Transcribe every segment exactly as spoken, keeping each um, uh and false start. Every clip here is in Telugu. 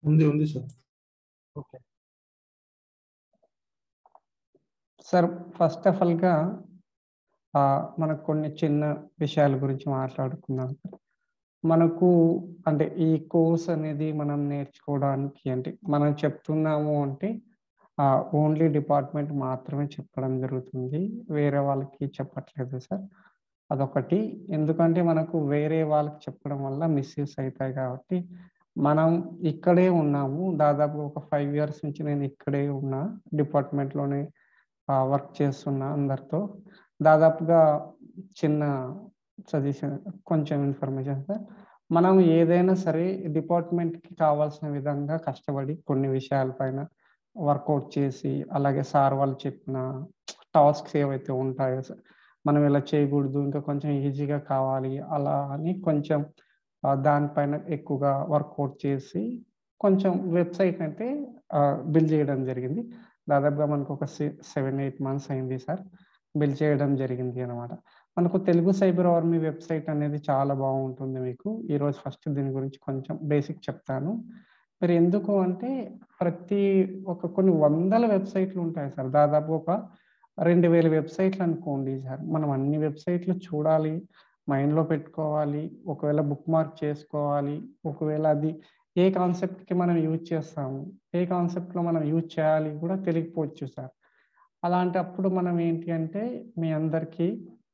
ఉంది ఉంది sir. Okay sir, first of ఆల్గా మనకు కొన్ని చిన్న విషయాల గురించి మాట్లాడుకుందాం. మనకు అంటే ఈ కోర్స్ అనేది మనం నేర్చుకోవడానికి అంటే మనం చెప్తున్నాము అంటే ఓన్లీ డిపార్ట్మెంట్ మాత్రమే చెప్పడం జరుగుతుంది, వేరే వాళ్ళకి చెప్పట్లేదు సార్. అదొకటి. ఎందుకంటే మనకు వేరే వాళ్ళకి చెప్పడం వల్ల మిస్యూస్ అవుతాయి కాబట్టి మనం ఇక్కడే ఉన్నాము. దాదాపు ఒక ఫైవ్ ఇయర్స్ నుంచి నేను ఇక్కడే ఉన్నా, డిపార్ట్మెంట్లోనే వర్క్ చేస్తున్నా అందరితో. దాదాపుగా చిన్న సజెషన్, కొంచెం ఇన్ఫర్మేషన్ సార్. మనం ఏదైనా సరే డిపార్ట్మెంట్కి కావాల్సిన విధంగా కష్టపడి కొన్ని విషయాలపైన వర్కౌట్ చేసి, అలాగే సార్ వాళ్ళు చెప్పిన టాస్క్స్ ఏవైతే ఉంటాయో సార్, మనం ఇలా చేయకూడదు, ఇంకా కొంచెం ఈజీగా కావాలి అలా అని కొంచెం దానిపైన ఎక్కువగా వర్కౌట్ చేసి కొంచెం వెబ్సైట్ అయితే బిల్డ్ చేయడం జరిగింది. దాదాపుగా మనకు ఒక సెవెన్ ఎయిట్ మంత్స్ అయింది సార్ బిల్డ్ చేయడం జరిగింది అనమాట. మనకు తెలుగు సైబర్ ఆర్మీ వెబ్సైట్ అనేది చాలా బాగుంటుంది. మీకు ఈరోజు ఫస్ట్ దీని గురించి కొంచెం బేసిక్ చెప్తాను. మరి ఎందుకు అంటే ప్రతి ఒక కొన్ని వందల వెబ్సైట్లు ఉంటాయి సార్, దాదాపు ఒక రెండు వేల వెబ్సైట్లు అనుకోండి సార్. మనం అన్ని వెబ్సైట్లు చూడాలి, మైండ్లో పెట్టుకోవాలి, ఒకవేళ బుక్ మార్క్ చేసుకోవాలి. ఒకవేళ అది ఏ కాన్సెప్ట్కి మనం యూజ్ చేస్తాము, ఏ కాన్సెప్ట్లో మనం యూజ్ చేయాలి కూడా తెలియకపోవచ్చు సార్. అలాంటప్పుడు మనం ఏంటి అంటే మీ అందరికీ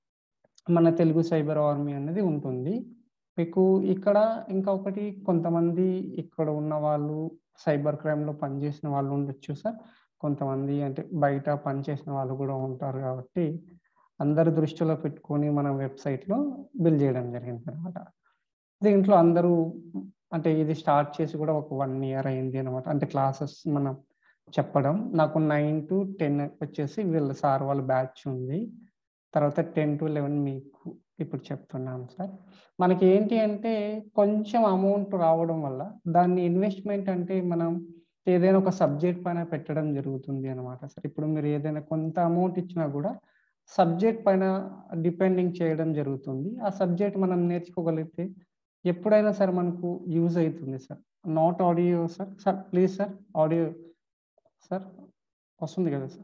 మన తెలుగు సైబర్ ఆర్మీ అనేది ఉంటుంది. మీకు ఇక్కడ ఇంకా ఒకటి, కొంతమంది ఇక్కడ ఉన్న వాళ్ళు సైబర్ క్రైమ్లో పనిచేసిన వాళ్ళు ఉండొచ్చు సార్, కొంతమంది అంటే బయట పనిచేసిన వాళ్ళు కూడా ఉంటారు. కాబట్టి అందరి దృష్టిలో పెట్టుకొని మనం వెబ్సైట్లో బిల్డ్ చేయడం జరిగింది అనమాట. దీంట్లో అందరూ అంటే ఇది స్టార్ట్ చేసి కూడా ఒక వన్ ఇయర్ అయింది అనమాట. అంటే క్లాసెస్ మనం చెప్పడం, నాకు నైన్ టు టెన్ వచ్చేసి వీళ్ళ సార్ వాళ్ళ బ్యాచ్ ఉంది, తర్వాత టెన్ టు లెవెన్ మీకు ఇప్పుడు చెప్తున్నాను సార్. మనకి ఏంటి అంటే కొంచెం అమౌంట్ రావడం వల్ల దాన్ని ఇన్వెస్ట్మెంట్ అంటే మనం ఏదైనా ఒక సబ్జెక్ట్ పైన పెట్టడం జరుగుతుంది అనమాట సార్. ఇప్పుడు మీరు ఏదైనా కొంత అమౌంట్ ఇచ్చినా కూడా సబ్జెక్ట్ పైన డిపెండింగ్ చేయడం జరుగుతుంది. ఆ సబ్జెక్ట్ మనం నేర్చుకోగలిగితే ఎప్పుడైనా సరే మనకు యూజ్ అవుతుంది sir. Not audio sir. Sir please sir, audio sir వస్తుంది కదా సార్?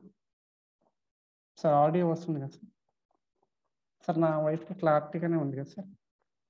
సార్ ఆడియో వస్తుంది కదా సార్? సార్ నా వైఫ్కి క్లారిటీగానే ఉంది కదా సార్?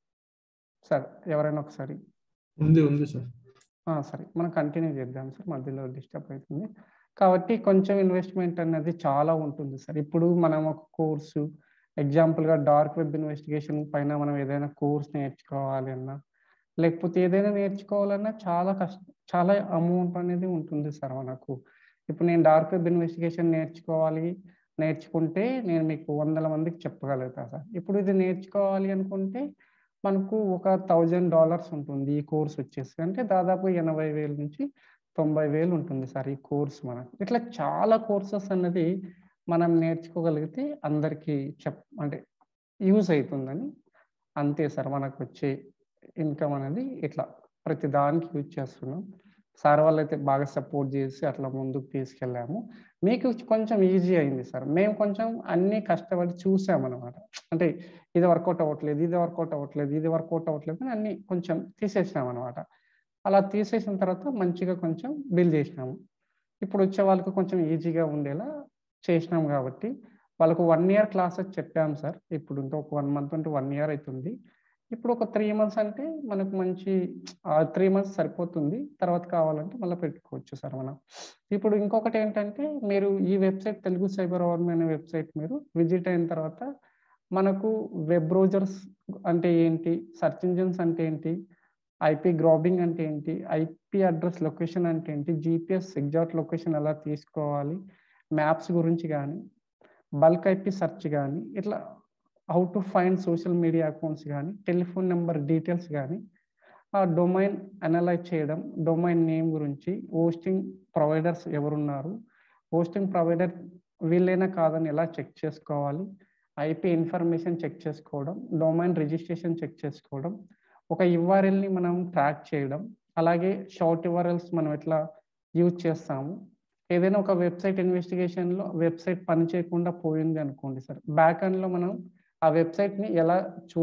సార్ ఎవరైనా ఒకసారి ఉంది ఉంది సార్. సరే, మనం కంటిన్యూ చేద్దాం సార్, మధ్యలో డిస్టర్బ్ అవుతుంది కాబట్టి. కొంచెం ఇన్వెస్ట్మెంట్ అనేది చాలా ఉంటుంది సార్. ఇప్పుడు మనం ఒక కోర్సు ఎగ్జాంపుల్గా డార్క్ వెబ్ ఇన్వెస్టిగేషన్ పైన మనం ఏదైనా కోర్స్ నేర్చుకోవాలి అన్నా, లేకపోతే ఏదైనా నేర్చుకోవాలన్నా చాలా కష్టం, చాలా అమౌంట్ అనేది ఉంటుంది సార్ మనకు. ఇప్పుడు నేను డార్క్ వెబ్ ఇన్వెస్టిగేషన్ నేర్చుకోవాలి నేర్చుకుంటే నేను మీకు వందల మందికి చెప్పగలుగుతా సార్. ఇప్పుడు ఇది నేర్చుకోవాలి అనుకుంటే మనకు ఒక థౌజండ్ డాలర్స్ ఉంటుంది ఈ కోర్స్ వచ్చేసి. అంటే దాదాపు ఎనభై వేల నుంచి తొంభై వేలు ఉంటుంది సార్ ఈ కోర్స్ మనకు. ఇట్లా చాలా కోర్సెస్ అన్నది మనం నేర్చుకోగలిగితే అందరికీ చెప్ అంటే యూజ్ అవుతుందని అంతే సార్. మనకు వచ్చే ఇన్కమ్ అనేది ఇట్లా ప్రతి దానికి యూజ్ చేస్తున్నాం. సార్ వాళ్ళు అయితే బాగా సపోర్ట్ చేసి అట్లా ముందుకు తీసుకెళ్ళాము. మీకు కొంచెం ఈజీ అయింది సార్. మేము కొంచెం అన్నీ కష్టపడి చూసామన్నమాట. అంటే ఇది వర్కౌట్ అవ్వట్లేదు, ఇది వర్కౌట్ అవ్వట్లేదు, ఇది వర్కౌట్ అవ్వట్లేదు అని అన్నీ కొంచెం తీసేసినాం అనమాట. అలా తీసేసిన తర్వాత మంచిగా కొంచెం బిల్డ్ చేసినాము. ఇప్పుడు వచ్చే వాళ్ళకి కొంచెం ఈజీగా ఉండేలా చేసినాం కాబట్టి వాళ్ళకు వన్ ఇయర్ క్లాసెస్ చెప్పాము సార్. ఇప్పుడు ఇంకా ఒక వన్ మంత్ అంటే వన్ ఇయర్ అవుతుంది. ఇప్పుడు ఒక త్రీ మంత్స్ అంటే మనకు మంచి త్రీ మంత్స్ సరిపోతుంది. తర్వాత కావాలంటే మళ్ళీ పెట్టుకోవచ్చు సార్ మనం. ఇప్పుడు ఇంకొకటి ఏంటంటే మీరు ఈ వెబ్సైట్ తెలుగు సైబర్ ఆర్మీ అనే వెబ్సైట్ మీరు విజిట్ అయిన తర్వాత మనకు వెబ్ బ్రౌజర్స్ అంటే ఏంటి, సెర్చ్ ఇంజిన్స్ అంటే ఏంటి, ఐపీ గ్రాబింగ్ అంటే ఏంటి, ఐపీ అడ్రస్ లొకేషన్ అంటే ఏంటి, జీపీఎస్ ఎగ్జాక్ట్ లొకేషన్ ఎలా తీసుకోవాలి, మ్యాప్స్ గురించి కానీ, బల్క్ ఐపీ సెర్చ్ కానీ, ఇట్లా how to find social media accounts కానీ, టెలిఫోన్ నెంబర్ డీటెయిల్స్ కానీ, ఆ డొమైన్ అనలైజ్ చేయడం, డొమైన్ నేమ్ గురించి, హోస్టింగ్ ప్రొవైడర్స్ ఎవరున్నారు, హోస్టింగ్ ప్రొవైడర్ వీళ్ళైనా కాదని ఎలా చెక్ చేసుకోవాలి, ఐపీ ఇన్ఫర్మేషన్ చెక్ చేసుకోవడం, డొమైన్ రిజిస్ట్రేషన్ చెక్ చేసుకోవడం, ఒక యూఆర్ఎల్ని మనం ట్రాక్ చేయడం, అలాగే షార్ట్ యూఆర్ఎల్స్ మనం ఎట్లా యూజ్ చేస్తాము. ఏదైనా ఒక వెబ్సైట్ ఇన్వెస్టిగేషన్లో వెబ్సైట్ పని చేయకుండా పోయింది అనుకోండి సార్, బ్యాక్ ఎండ్లో మనం ఆ వెబ్సైట్ని ఎలా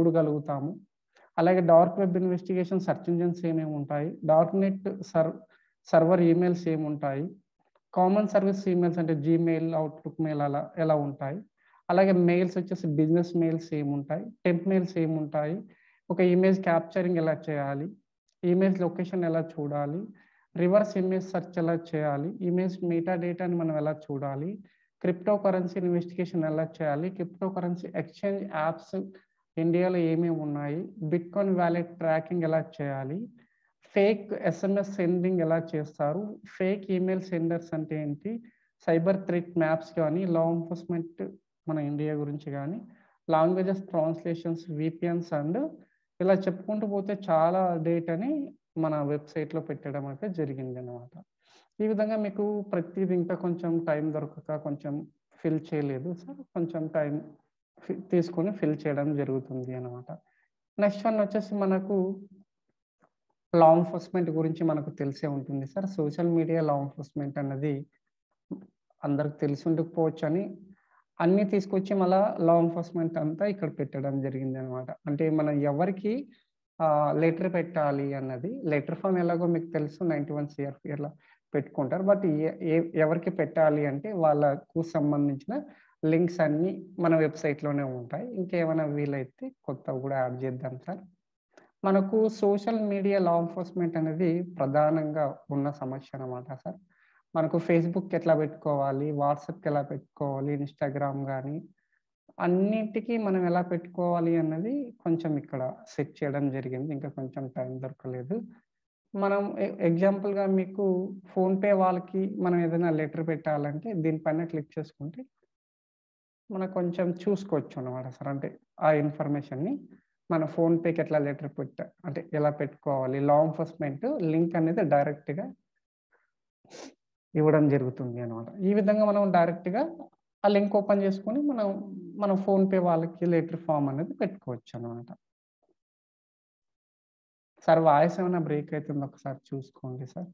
చూడగలుగుతాము. అలాగే dark web investigation search engines ఏమేమి ఉంటాయి, డార్క్ నెట్ సర్ సర్వర్ ఈమెయిల్స్ ఏముంటాయి, కామన్ సర్వీస్ ఈమెయిల్స్ అంటే జీమెయిల్, అవుట్లుక్ మెయిల్ అలా ఎలా ఉంటాయి, అలాగే మెయిల్స్ వచ్చేసి బిజినెస్ మెయిల్స్ ఏముంటాయి, టెంప్ మెయిల్స్ ఏముంటాయి, ఒక ఇమేజ్ క్యాప్చరింగ్ ఎలా చేయాలి, ఇమేజ్ లొకేషన్ ఎలా చూడాలి, రివర్స్ ఇమేజ్ సెర్చ్ ఎలా చేయాలి, ఇమేజ్ మెటా డేటాని మనం ఎలా చూడాలి, క్రిప్టో కరెన్సీ ఇన్వెస్టిగేషన్ ఎలా చేయాలి, క్రిప్టో కరెన్సీ ఎక్స్చేంజ్ యాప్స్ ఇండియాలో ఏమేమి ఉన్నాయి, బిట్కాయిన్ వ్యాలెట్ ట్రాకింగ్ ఎలా చేయాలి, ఫేక్ ఎస్ఎంఎస్ సెండింగ్ ఎలా చేస్తారు, ఫేక్ ఈమెయిల్ సెండర్స్ అంటే ఏంటి, సైబర్ థ్రెట్ మ్యాప్స్ కానీ, లా ఎన్ఫోర్స్మెంట్ మన ఇండియా గురించి కానీ, లాంగ్వేజెస్ ట్రాన్స్లేషన్స్, విపిఎన్స్ అండ్ ఇలా చెప్పుకుంటూ పోతే చాలా డేటాని మన వెబ్సైట్లో పెట్టడం అయితే జరిగింది అనమాట. ఈ విధంగా మీకు ప్రతిదీ ఇంకా కొంచెం టైం దొరకక కొంచెం ఫిల్ చేయలేదు సార్, కొంచెం టైం తీసుకొని ఫిల్ చేయడం జరుగుతుంది అనమాట. నెక్స్ట్ వన్ వచ్చేసి మనకు లా ఎన్ఫోర్స్మెంట్ గురించి మనకు తెలిసే ఉంటుంది sir. Social media law enforcement అన్నది అందరికి తెలిసి ఉండకపోవచ్చు అని అన్నీ తీసుకొచ్చి మళ్ళా లా ఎన్ఫోర్స్మెంట్ అంతా ఇక్కడ పెట్టడం జరిగింది అనమాట. అంటే మనం ఎవరికి లెటర్ పెట్టాలి అన్నది, లెటర్ ఫామ్ ఎలాగో మీకు తెలుసు నైన్టీ వన్ సిఆర్పిఆర్లో పెట్టుకుంటారు. బట్ ఎవరికి పెట్టాలి అంటే వాళ్ళకు సంబంధించిన లింక్స్ అన్నీ మన వెబ్సైట్లోనే ఉంటాయి. ఇంకేమైనా వీలైతే కొత్తవి కూడా యాడ్ చేద్దాం సార్. మనకు సోషల్ మీడియా లా ఎన్ఫోర్స్మెంట్ అనేది ప్రధానంగా ఉన్న సమస్య అనమాట సార్. మనకు ఫేస్బుక్ ఎట్లా పెట్టుకోవాలి, వాట్సాప్కి ఎలా పెట్టుకోవాలి, ఇన్స్టాగ్రామ్ కానీ అన్నిటికీ మనం ఎలా పెట్టుకోవాలి అన్నది కొంచెం ఇక్కడ సెట్ చేయడం జరిగింది. ఇంకా కొంచెం టైం దొరకలేదు. మనం ఎగ్జాంపుల్గా మీకు ఫోన్పే వాళ్ళకి మనం ఏదైనా లెటర్ పెట్టాలంటే దీనిపైన క్లిక్ చేసుకుంటే మనం కొంచెం చూసుకోవచ్చు అనమాట సార్. అంటే ఆ ఇన్ఫర్మేషన్ని మన ఫోన్పేకి ఎట్లా లెటర్ పెట్ట అంటే ఎలా పెట్టుకోవాలి, లా ఎన్ఫోర్స్మెంట్ లింక్ అనేది డైరెక్ట్గా ఇవ్వడం జరుగుతుంది అనమాట. ఈ విధంగా మనం డైరెక్ట్గా ఆ లింక్ ఓపెన్ చేసుకొని మనం మన ఫోన్పే వాళ్ళకి లెటర్ ఫామ్ అనేది పెట్టుకోవచ్చు అనమాట. సార్ వాయిస్ ఏమైనా బ్రేక్ అవుతుందో ఒకసారి చూసుకోండి సార్.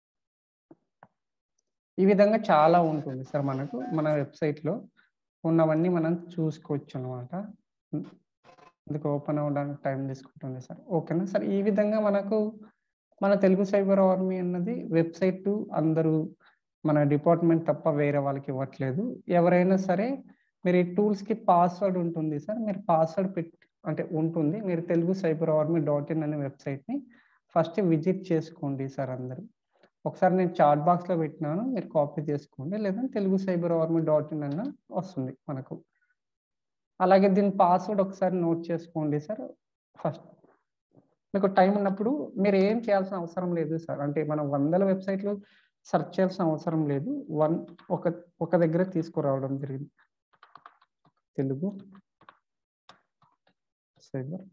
ఈ విధంగా చాలా ఉంటుంది సార్. మనకు మన వెబ్సైట్లో ఉన్నవన్నీ మనం చూసుకోవచ్చు అనమాట. అందుకు ఓపెన్ అవ్వడానికి టైం తీసుకుంటుంది సార్. ఓకేనా సార్. ఈ విధంగా మనకు మన తెలుగు సైబర్ ఆర్మీ అన్నది వెబ్సైట్ అందరూ మన డిపార్ట్మెంట్ తప్ప వేరే వాళ్ళకి ఇవ్వట్లేదు. ఎవరైనా సరే మీరు ఈ టూల్స్కి పాస్వర్డ్ ఉంటుంది సార్. మీరు పాస్వర్డ్ పెట్టి అంటే ఉంటుంది. మీరు Telugu cyber army dot in అనే వెబ్సైట్ని ఫస్ట్ విజిట్ చేసుకోండి సార్ అందరూ. ఒకసారి నేను చాట్ బాక్స్లో పెట్టినాను, మీరు కాపీ చేసుకోండి, లేదంటే Telugu cyber army dot in అన్న వస్తుంది మనకు. అలాగే దీని పాస్వర్డ్ ఒకసారి నోట్ చేసుకోండి సార్. ఫస్ట్ మీకు టైం ఉన్నప్పుడు మీరు ఏం చేయాల్సిన అవసరం లేదు సార్. అంటే మనం వందల వెబ్సైట్లు సెర్చ్ చేయాల్సిన అవసరం లేదు. వన్ ఒక ఒక దగ్గర తీసుకురావడం జరిగింది. Telugu cyber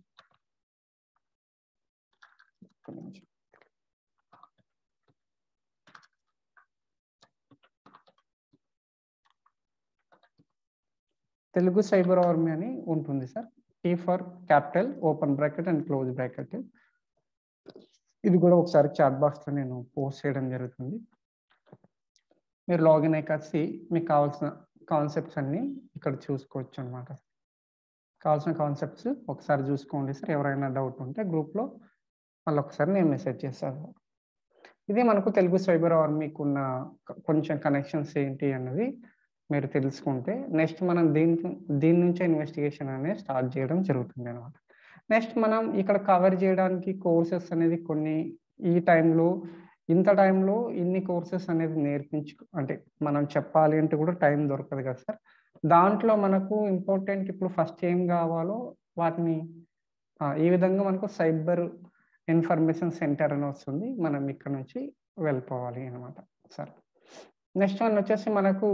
Telugu cyber army అని ఉంటుంది sir. T for capital, open bracket and close bracket. ఇది కూడా ఒకసారి చాట్ బాక్స్లో నేను పోస్ట్ చేయడం జరుగుతుంది. మీరు లాగిన్ అయ్యి మీకు కావాల్సిన కాన్సెప్ట్స్ అన్నీ ఇక్కడ చూసుకోవచ్చు అనమాట. కావాల్సిన కాన్సెప్ట్స్ ఒకసారి చూసుకోండి సార్. ఎవరైనా డౌట్ ఉంటే గ్రూప్లో మళ్ళీ ఒకసారి నేను మెసేజ్ చేస్తాను. ఇది మనకు తెలుగు సైబర్ ఆర్మీకి ఉన్న కొంచెం కనెక్షన్స్ ఏంటి అన్నది మీరు తెలుసుకుంటే నెక్స్ట్ మనం దీని దీని నుంచే ఇన్వెస్టిగేషన్ అనేది స్టార్ట్ చేయడం జరుగుతుంది అనమాట. నెక్స్ట్ మనం ఇక్కడ కవర్ చేయడానికి కోర్సెస్ అనేది కొన్ని ఈ టైంలో ఇంత టైంలో ఇన్ని కోర్సెస్ అనేది నేర్పించు అంటే మనం చెప్పాలి అంటే కూడా టైం దొరకదు కదా సార్. దాంట్లో మనకు ఇంపార్టెంట్ ఇప్పుడు ఫస్ట్ ఏం కావాలో వాటిని ఈ విధంగా మనకు సైబర్ ఇన్ఫర్మేషన్ సెంటర్ అని వస్తుంది. మనం ఇక్కడ నుంచి వెళ్ళిపోవాలి అనమాట సార్. నెక్స్ట్ వన్ వచ్చేసి మనకు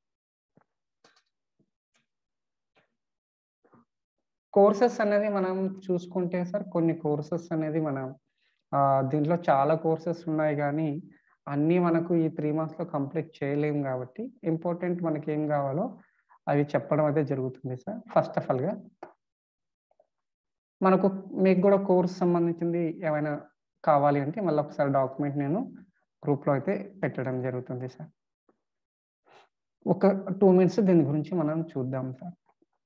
కోర్సెస్ అనేది మనం చూసుకుంటే సార్, కొన్ని కోర్సెస్ అనేది మనం దీంట్లో చాలా కోర్సెస్ ఉన్నాయి కానీ అన్నీ మనకు ఈ త్రీ మంత్స్లో కంప్లీట్ చేయలేము కాబట్టి ఇంపార్టెంట్ మనకి ఏం కావాలో అవి చెప్పడం అయితే జరుగుతుంది సార్. ఫస్ట్ ఆఫ్ ఆల్గా మనకు మీకు కూడా కోర్స్ సంబంధించింది ఏమైనా కావాలి అంటే మళ్ళీ ఒకసారి డాక్యుమెంట్ నేను గ్రూప్లో అయితే పెట్టడం జరుగుతుంది సార్. ఒక టూ మినిట్స్ దీని గురించి మనం చూద్దాం సార్.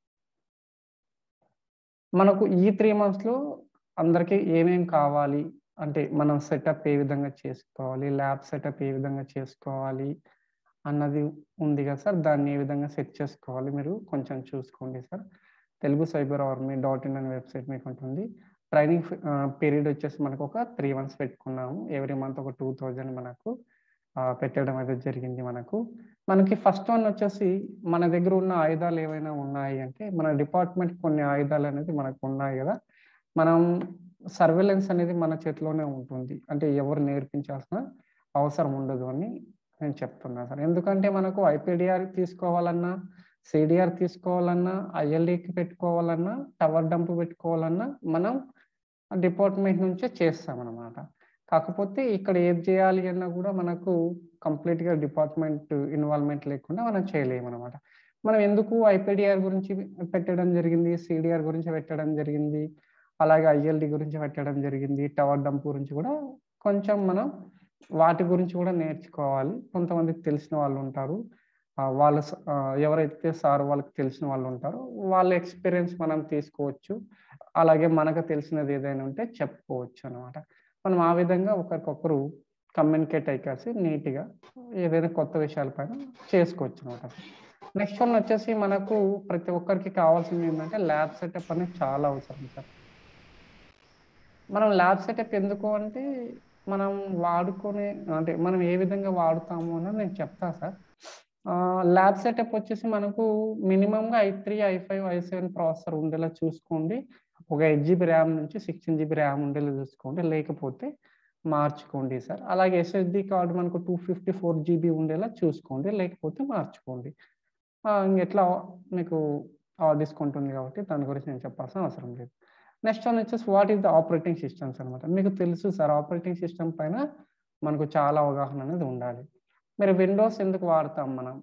మనకు ఈ త్రీ మంత్స్లో అందరికీ ఏమేమి కావాలి అంటే మనం సెటప్ ఏ విధంగా చేసుకోవాలి, ల్యాబ్ సెటప్ ఏ విధంగా చేసుకోవాలి అన్నది ఉంది కదా సార్. దాన్ని ఏ విధంగా సెట్ చేసుకోవాలి మీరు కొంచెం చూసుకోండి sir. Telugu cyber army dot in అనే వెబ్సైట్ మీకు ఉంటుంది. ట్రైనింగ్ పీరియడ్ వచ్చేసి మనకు ఒక త్రీ మంత్స్ పెట్టుకున్నాము. ఎవ్రీ మంత్ ఒక టూ థౌజండ్ మనకు పెట్టడం అయితే జరిగింది. మనకు మనకి ఫస్ట్ వన్ వచ్చేసి మన దగ్గర ఉన్న ఆయుధాలు ఏవైనా ఉన్నాయి అంటే, మన డిపార్ట్మెంట్ కొన్ని ఆయుధాలు అనేది మనకు ఉన్నాయి కదా. మనం సర్వేలెన్స్ అనేది మన చేతిలోనే ఉంటుంది. అంటే ఎవరు నేర్పించాల్సిన అవసరం ఉండదు అని నేను చెప్తున్నా సార్. ఎందుకంటే మనకు ఐపీడీఆర్ తీసుకోవాలన్నా, సిడిఆర్ తీసుకోవాలన్నా, ఐఎల్ఈకి పెట్టుకోవాలన్నా, టవర్ డంప్ పెట్టుకోవాలన్నా మనం డిపార్ట్మెంట్ నుంచే చేస్తామన్నమాట. కాకపోతే ఇక్కడ ఏది చేయాలి అన్నా కూడా మనకు కంప్లీట్‌గా డిపార్ట్మెంట్ ఇన్వాల్వ్‌మెంట్ లేకుండా మనం చేయలేమన్నమాట. మనం ఎందుకు ఐపీడీఆర్ గురించి పెట్టడం జరిగింది, సిడిఆర్ గురించి పెట్టడం జరిగింది, అలాగే ఐఎల్‌డి గురించి పెట్టడం జరిగింది, టవర్ డంప్ గురించి కూడా కొంచెం మనం వాటి గురించి కూడా నేర్చుకోవాలి. కొంతమందికి తెలిసిన వాళ్ళు ఉంటారు. ఆహ్, వాళ్ళ స ఆహ్, ఎవరైతే సార్ వాళ్ళకి తెలిసిన వాళ్ళు ఉంటారో వాళ్ళ ఎక్స్‌పీరియన్స్ మనం తీసుకోవచ్చు. అలాగే మనకు తెలిసినది ఏదైనా ఉంటే చెప్పుకోవచ్చు అన్నమాట. మనం ఆ విధంగా ఒకరికొకరు కమ్యూనికేట్ అయ్యి కలిసి నీట్‌గా ఏదైనా కొత్త విషయాల పైన చేసుకోవచ్చు అన్నమాట. నెక్స్ట్ వన్ వచ్చేసి మనకు ప్రతి ఒక్కరికి కావాల్సింది ఏంటంటే ల్యాబ్ సెటప్ అనేది చాలా అవసరం సార్. మనం ల్యాబ్ సెటప్ ఎందుకు అంటే, మనం వాడుకునే అంటే మనం ఏ విధంగా వాడుతాము అన్నది నేను చెప్తా సార్. ఆహ్, ల్యాబ్ సెటప్ వచ్చేసి మనకు మినిమమ్‌గా i three, i five, i seven processor ఉండేలా చూసుకోండి. ఒక ఎయిట్ జీబీ ర్యామ్ నుంచి సిక్స్టీన్ జీబీ ర్యామ్ ఉండేలా చూసుకోండి. లేకపోతే మార్చుకోండి సార్. అలాగే ఎస్ఎస్‌డీ కార్డ్ మనకు టూ ఫిఫ్టీ ఫోర్ జీబీ ఉండేలా చూసుకోండి. లేకపోతే మార్చుకోండి. ఆ! ఇంగెట్లా మీకు ఆ డిస్కౌంట్ ఉంది కాబట్టి దాని గురించి నేను చెప్పాల్సిన అవసరం లేదు. నెక్స్ట్ వన్ వచ్చేసి what is the operating systems అనమాట. మీకు తెలుసు సార్ ఆపరేటింగ్ సిస్టమ్ పైన మనకు చాలా అవగాహన అనేది ఉండాలి. మీరు విండోస్ ఎందుకు వాడతాం మనం?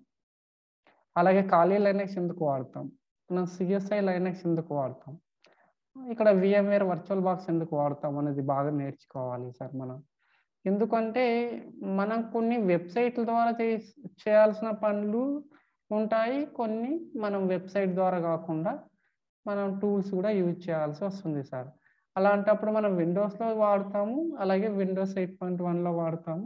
అలాగే ఖాళీ లైనక్స్ ఎందుకు వాడతాం? మనం సీఎస్ఐ లైనక్స్ ఎందుకు వాడతాం? ఇక్కడ వీఎంవేర్ వర్చువల్ బాక్స్ ఎందుకు వాడతాం అనేది బాగా నేర్చుకోవాలి సార్ మనం. ఎందుకంటే మనం కొన్ని వెబ్‌సైట్‌ల ద్వారా చేస్ చేయాల్సిన పనులు ఉంటాయి. కొన్ని మనం వెబ్‌సైట్ ద్వారా గాకుండా మనం టూల్స్ గూడా యూజ్ చేయాల్సి వస్తుంది సార్. అలాంటప్పుడు మనం విండోస్‌లో వాడతాము. అలాగే విండోస్ ఎయిట్ పాయింట్ వన్‌లో వాడతాము.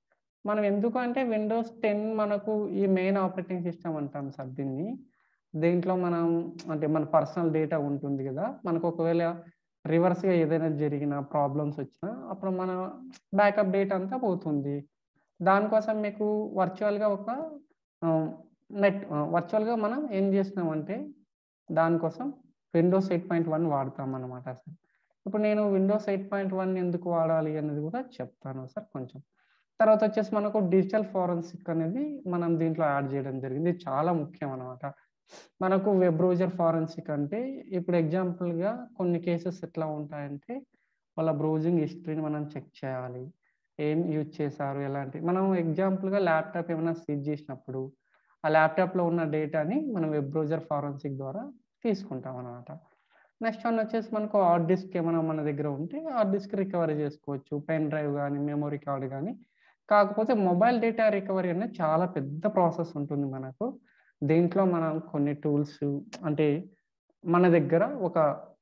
మనం ఎందుకంటే విండోస్ టెన్ మనకు ఈ మెయిన్ ఆపరేటింగ్ సిస్టమ్ అంటాం సార్ దీన్ని. దీంట్లో మనం అంటే మన పర్సనల్ డేటా ఉంటుంది గదా. మనకు ఒకవేళ రివర్స్‌గా ఏదైనా జరిగినా, ప్రాబ్లమ్స్ వచ్చినా అప్పుడు మన బ్యాకప్ డేటా అంతా పోతుంది. దానికోసం మీకు వర్చువల్‌గా ఒక ఆహ్, నెట్ ఆహ్, వర్చువల్‌గా మనం ఏం జేస్తున్నామంటే దానికోసం విండోస్ ఎయిట్ పాయింట్ వన్ వాడతామనమాట సార్. ఇప్పుడు నేను విండోస్ ఎయిట్ పాయింట్ వన్ ఎందుకు వాడాలి అనేది గూడా చెప్తాను సార్ కొంచెం. తర్వాతొచ్చేసి మనకు డిజిటల్ ఫోరెన్సిక్ అనేది మనం దీంట్లో యాడ్ జేయడం జరిగింది. ఇది చాలా ముఖ్యం అనమాట. మనకు వెబ్ బ్రౌజర్ ఫోరెన్సిక్ అంటే ఇప్పుడు ఎగ్జాంపుల్‌గా కొన్ని కేసెస్ ఎట్లా ఉంటాయంటే, వాళ్ళ బ్రౌజింగ్ హిస్టరీని మనం చెక్ చేయాలి. ఏం యూజ్ చేశారు? ఎలాంటి మనం ఎగ్జాంపుల్‌గా ల్యాప్‌టాప్ ఏమైనా సీజ్ జేసినప్పుడు, ఆ ల్యాప్‌టాప్‌లో ఉన్న డేటాని మనం వెబ్ బ్రౌజర్ ఫోరెన్సిక్ ద్వారా తీసుకుంటామనమాట. నెక్స్ట్ వన్ వచ్చేసి మనకు హార్డ్ డిస్క్ ఏమైనా మన దగ్గర ఉంటే హార్డ్ డిస్క్ రికవరీ జేసుకోవచ్చు. పెన్ డ్రైవ్ గానీ, మెమరీ కార్డ్ గానీ. కాకపోతే మొబైల్ డేటా రికవరీ అనేది చాలా పెద్ద ప్రాసెస్ ఉంటుంది మనకు. దీంట్లో మనం కొన్ని టూల్స్ అంటే మన దగ్గర ఒక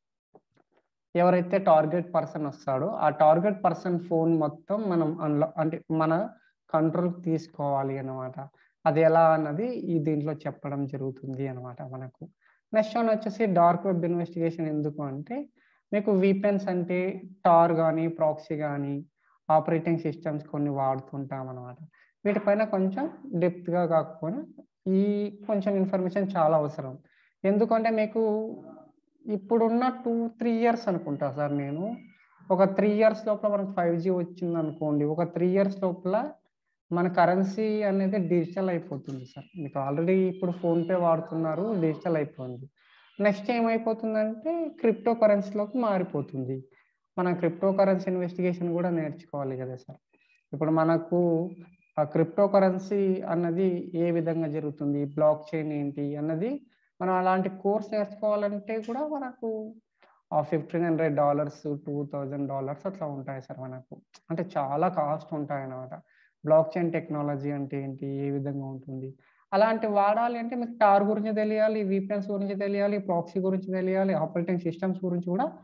ఎవరైతే టార్గెట్ పర్సన్ వస్తాడో, ఆ టార్గెట్ పర్సన్ ఫోన్ మొత్తం మనం అన్‌లా అంటే మన కంట్రోల్‌కి తీసుకోవాలి అన్నమాట. అది ఎలా అన్నది ఈ దీంట్లో చెప్పడం జరుగుతుంది అన్నమాట మనకు. నెక్స్ట్ వన్ వచ్చేసి డార్క్ వెబ్ ఇన్వెస్టిగేషన్ ఎందుకు అంటే, మీకు వీపెన్స్ అంటే టార్ గానీ, ప్రాక్సీ గానీ, ఆపరేటింగ్ సిస్టమ్స్ కొన్ని వాడుతుంటామన్నమాట. వీటిపైన కొంచెం డెప్త్‌గా కాకపోయినా ఈ కొంచెం ఇన్ఫర్మేషన్ చాలా అవసరం. ఎందుకంటే మీకు ఇప్పుడున్న టూ, త్రీ ఇయర్స్ అనుకుంటా సార్ నేను. ఒక త్రీ ఇయర్స్ లోపల మనకు ఫైవ్ జీ వచ్చిందనుకోండి. ఒక త్రీ ఇయర్స్ లోపల మన కరెన్సీ అనేది డిజిటల్ అయిపోతుంది సార్. మీకు ఆల్రెడీ ఇప్పుడు ఫోన్‌పే వాడుతున్నారు. డిజిటల్ అయిపోయింది. నెక్స్ట్ ఏమైపోతుందంటే క్రిప్టో కరెన్సీలోకి మారిపోతుంది. మనం క్రిప్టో కరెన్సీ ఇన్వెస్టిగేషన్ గూడా నేర్చుకోవాలి గదా సార్. ఇప్పుడు మనకు ఆ క్రిప్టో కరెన్సీ అన్నది ఏ విధంగా జరుగుతుంది? బ్లాక్ చైన్ ఏంటి? అన్నది మనం అలాంటి కోర్స్ నేర్చుకోవాలంటే కూడా మనకు ఆ పదిహేను వందల డాలర్స్, రెండు వేల డాలర్స్ అట్లా ఉంటాయి సార్ మనకు. అంటే చాలా కాస్ట్ ఉంటాయన్నమాట. బ్లాక్ చైన్ టెక్నాలజీ అంటే ఏంటి? ఏ విధంగా ఉంటుంది? అలాంటివి వాడాలి అంటే మీకు టార్ గురించి తెలియాలి, వీపీఎన్స్ గురించి తెలియాలి, ప్రాక్సీ గురించి తెలియాలి, ఆపరేటింగ్ సిస్టమ్స్ గురించి కూడా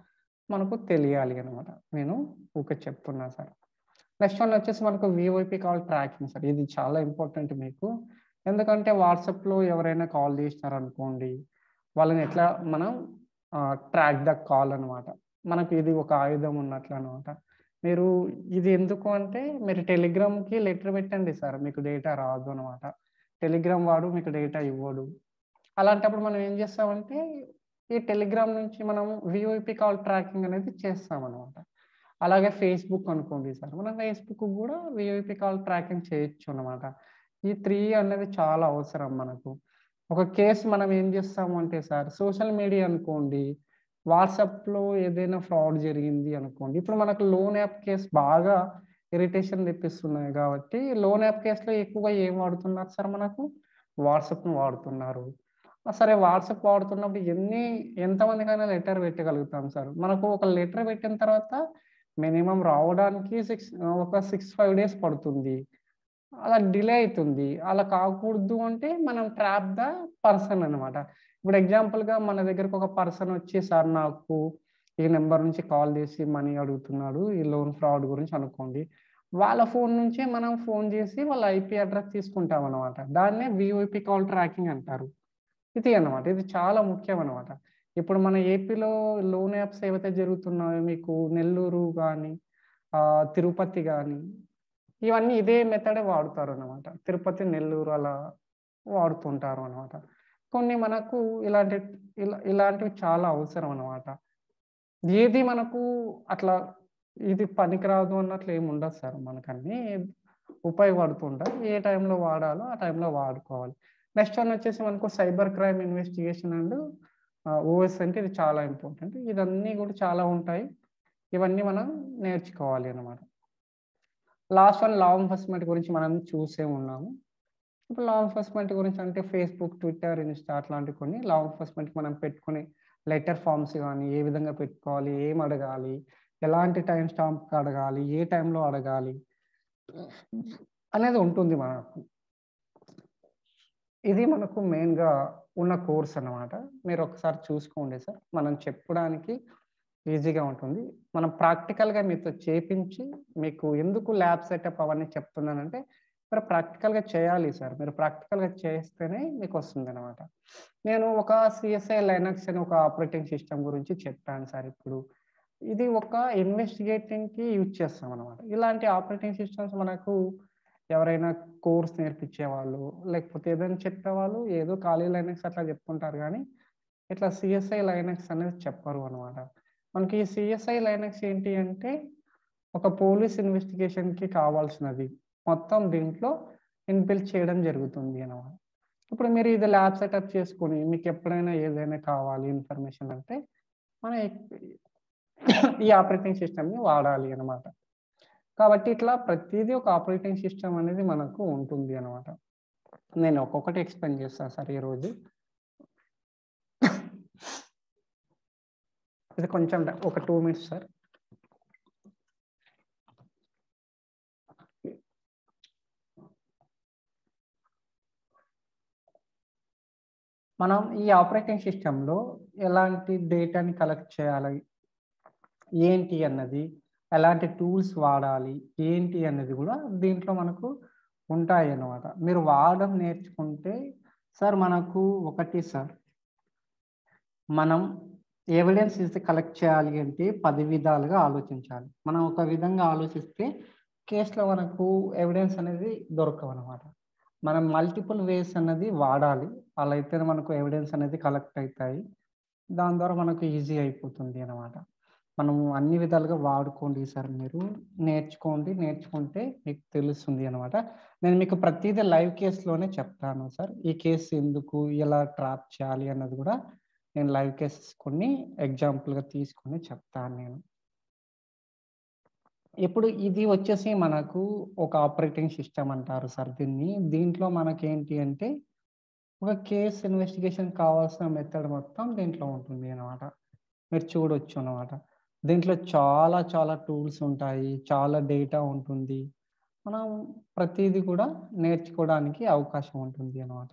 మనకు తెలియాలి అనమాట. నేను ఊకే చెప్తున్నా సార్. నెక్స్ట్ వన్ వచ్చేసి మనకు వీఓఐపీ కాల్ ట్రాకింగ్ సార్. ఇది చాలా ఇంపార్టెంట్ మీకు. ఎందుకంటే వాట్సాప్‌లో ఎవరైనా కాల్ చేసినారనుకోండి, వాళ్ళని ఎట్లా మనం ఆహ్, ట్రాక్ ద కాల్ అనమాట. మనకు ఇది ఒక ఆయుధం ఉన్నట్లు అనమాట. మీరు ఇది ఎందుకు అంటే మీరు టెలిగ్రామ్‌కి లెటర్ పెట్టండి సార్. మీకు డేటా రాదు అనమాట. టెలిగ్రామ్ వాడు మీకు డేటా ఇవ్వడు. అలాంటప్పుడు మనం ఏం చేస్తామంటే, ఈ టెలిగ్రామ్ నుంచి మనం వీఓఐపీ కాల్ ట్రాకింగ్ అనేది చేస్తామనమాట. అలాగే ఫేస్‌బుక్ అనుకోండి సార్. మనం ఫేస్‌బుక్‌కి గూడా వీఓఐపీ కాల్ ట్రాకింగ్ చేయొచ్చు అనమాట. ఈ మూడు అనేది చాలా అవసరం మనకు. ఒక కేస్ మనం ఏం చేస్తాము అంటే సార్, సోషల్ మీడియా అనుకోండి, వాట్సాప్‌లో ఏదైనా ఫ్రాడ్ జరిగింది అనుకోండి. ఇప్పుడు మనకు లోన్ యాప్ కేస్ బాగా ఇరిటేషన్ తెప్పిస్తున్నాయి కాబట్టి, లోన్ యాప్ కేస్‌లో ఎక్కువగా ఏం వాడుతున్నారు సార్ మనకు? వాట్సాప్‌ని వాడుతున్నారు. ఆ! సరే వాట్సాప్ వాడుతున్నప్పుడు ఎన్ని ఎంతమందికైనా లెటర్ పెట్టగలుగుతాం సార్. మనకు ఒక లెటర్ పెట్టిన తర్వాత మినిమమ్ రావడానికి సిక్స్ ఆహ్, ఒక ఆరు, ఐదు డేస్ పడుతుంది. అలా డిలే అయితుంది. అలా కాకూడదు అంటే మనం ట్రాప్ ద పర్సన్ అనమాట. ఇప్పుడు ఎగ్జాంపుల్‌గా మన దగ్గరకు ఒక పర్సన్ వచ్చి సార్ నాకు ఈ నంబర్ నుంచి కాల్ చేసి మనీ అడుగుతున్నాడు. ఈ లోన్ ఫ్రాడ్ గురించి అనుకోండి. వాళ్ళ ఫోన్ నుంచే మనం ఫోన్ చేసి వాళ్ళ ఐపీ అడ్రెస్ తీసుకుంటామనమాట. దాన్నే వీఓఐపీ కాల్ ట్రాకింగ్ అంటారు. ఇది అన్నమాట. ఇది చాలా ముఖ్యమనమాట. ఇప్పుడు మన ఏపీలో లోన్ యాప్స్ ఏవైతే జరుగుతున్నాయో మీకు నెల్లూరు గాని, ఆహ్, తిరుపతి గాని, ఇవన్నీ ఇదే మెథడే వాడుతారనమాట. తిరుపతి, నెల్లూరు అలా వాడుతుంటారు అనమాట. కొన్ని మనకు ఇలాంటి ఇలా ఇలాంటివి చాలా అవసరం అనమాట. ఏది మనకు అట్లా ఇది పనికిరాదు అన్నట్లు ఏమి ఉండదు సార్. మనకన్నీ ఉపయోగపడుతుంటాయి. ఏ టైంలో వాడాలో ఆ టైంలో వాడుకోవాలి. నెక్స్ట్ వన్ వచ్చేసి మనకు cyber crime investigation and ah, OS అంటే ఇది చాలా ఇంపార్టెంట్. ఇదన్నీ కూడా చాలా ఉంటాయి. ఇవన్నీ మనం నేర్చుకోవాలి అన్నమాట. లాస్ట్ వన్ లా ఎన్ఫోర్స్‌మెంట్ గురించి మనం చూసే ఉన్నాము. ఇప్పుడు లా ఎన్ఫోర్స్‌మెంట్ గురించి అంటే ఫేస్‌బుక్, ట్విట్టర్, ఇన్‌స్టా అట్లాంటి కొన్ని లా ఎన్ఫోర్స్‌మెంట్‌కి మనం పెట్టుకునే లెటర్ ఫార్మ్స్ గాని, ఏ విధంగా పెట్టుకోవాలి, ఏం అడగాలి, ఎలాంటి టైమ్ స్టాంప్‌కి అడగాలి, ఏ టైంలో అడగాలి అనేది ఉంటుంది మనకు. ఇది మనకు మెయిన్‌గా ఉన్న కోర్స్ అన్నమాట. మీరొకసారి చూసుకోండి సార్. మనం చెప్పడానికి ఈజీగా ఉంటుంది. మనం ప్రాక్టికల్‌గా మీతో చేపించి, మీకు ఎందుకు ల్యాబ్ సెటప్ అవన్నీ చెప్తున్నానంటే, మీరు ప్రాక్టికల్‌గా చేయాలి సార్. మీరు ప్రాక్టికల్‌గా చేస్తేనే మీకొస్తుందనమాట. నేను ఒక సీఎస్ఐ లైనక్స్ అని ఒక ఆపరేటింగ్ సిస్టమ్ గురించి చెప్పాను సార్ ఇప్పుడు. ఇది ఒక ఇన్వెస్టిగేటింగ్‌కి యూజ్ చేస్తామనమాట. ఇలాంటి ఆపరేటింగ్ సిస్టమ్స్ మనకు ఎవరైనా కోర్స్ నేర్పించేవాళ్ళు, లేకపోతే ఏదైనా చెప్పేవాళ్ళు ఏదో ఖాళీ లైనక్స్ అట్లా చెప్తుంటారు గానీ, ఇట్లా సీఎస్ఐ లైనక్స్ అనేది చెప్పరు అనమాట. మనకి సీఎస్ఐ లైనక్స్ ఏంటి అంటే, ఒక పోలీస్ ఇన్వెస్టిగేషన్‌కి కావాల్సినది మొత్తం దీంట్లో ఇన్‌బిల్ట్ చేయడం జరుగుతుంది అనమాట. ఇప్పుడు మీరు ఇది ల్యాబ్ సెటప్ చేసుకొని, మీకెప్పుడైనా ఏదైనా కావాలి ఇన్ఫర్మేషన్ అంటే, మనం ఈ ఆపరేటింగ్ సిస్టమ్‌ని వాడాలి అనమాట. కాబట్టి ఇట్లా ప్రతీదీ ఒక ఆపరేటింగ్ సిస్టమ్ అనేది మనకు ఉంటుంది అనమాట. నేను ఒక్కొక్కటి ఎక్స్‌ప్లెయిన్ చేస్తా సార్ ఈరోజు. ఇది కొంచెం డ ఒక రెండు మినిట్స్ సార్. మనం ఈ ఆపరేటింగ్ సిస్టమ్‌లో ఎలాంటి డేటాని కలెక్ట్ చేయాలి, ఏంటి అన్నది, ఎలాంటి టూల్స్ వాడాలి, ఏంటి అన్నది గూడా దీంట్లో మనకు ఉంటాయన్నమాట. మీరు వాడడం నేర్చుకుంటే సార్ మనకు ఒకటి సార్, మనం ఎవిడెన్స్ ఇది కలెక్ట్ చేయాలి అంటే పది విధాలుగా ఆలోచించాలి. మనం ఒక విధంగా ఆలోచిస్తే కేస్‌లో మనకు ఎవిడెన్స్ అనేది దొరకవనమాట. మనం మల్టిపుల్ వేస్ అన్నది వాడాలి. అలా అయితేనే మనకు ఎవిడెన్స్ అనేది కలెక్ట్ అయితాయి. దాని ద్వారా మనకు ఈజీ అయిపోతుంది అనమాట. మనము అన్ని విధాలుగా వాడుకోండి సార్ మీరు. నేర్చుకోండి. నేర్చుకుంటే మీకు తెలుస్తుంది అనమాట. నేను మీకు ప్రతీదీ లైవ్ కేస్‌లోనే చెప్తాను సార్. ఈ కేస్ ఎందుకు, ఎలా ట్రాప్ చేయాలి అన్నది గూడా నేను లైవ్ కేసెస్ కొన్ని ఎగ్జాంపుల్‌గా తీసుకొని చెప్తాను నేను. ఇప్పుడు ఇది వచ్చేసి మనకు ఒక ఆపరేటింగ్ సిస్టమ్ అంటారు సార్ దీన్ని. దీంట్లో మనకేంటి అంటే, ఒక కేస్ ఇన్వెస్టిగేషన్ కావాల్సిన మెథడ్ మొత్తం దీంట్లో ఉంటుంది అన్నమాట. మీరు చూడొచ్చు అన్నమాట. దీంట్లో చాలా చాలా టూల్స్ ఉంటాయి. చాలా డేటా ఉంటుంది. మనం ప్రతీది కూడా నేర్చుకోవడానికి అవకాశం ఉంటుంది అన్నమాట.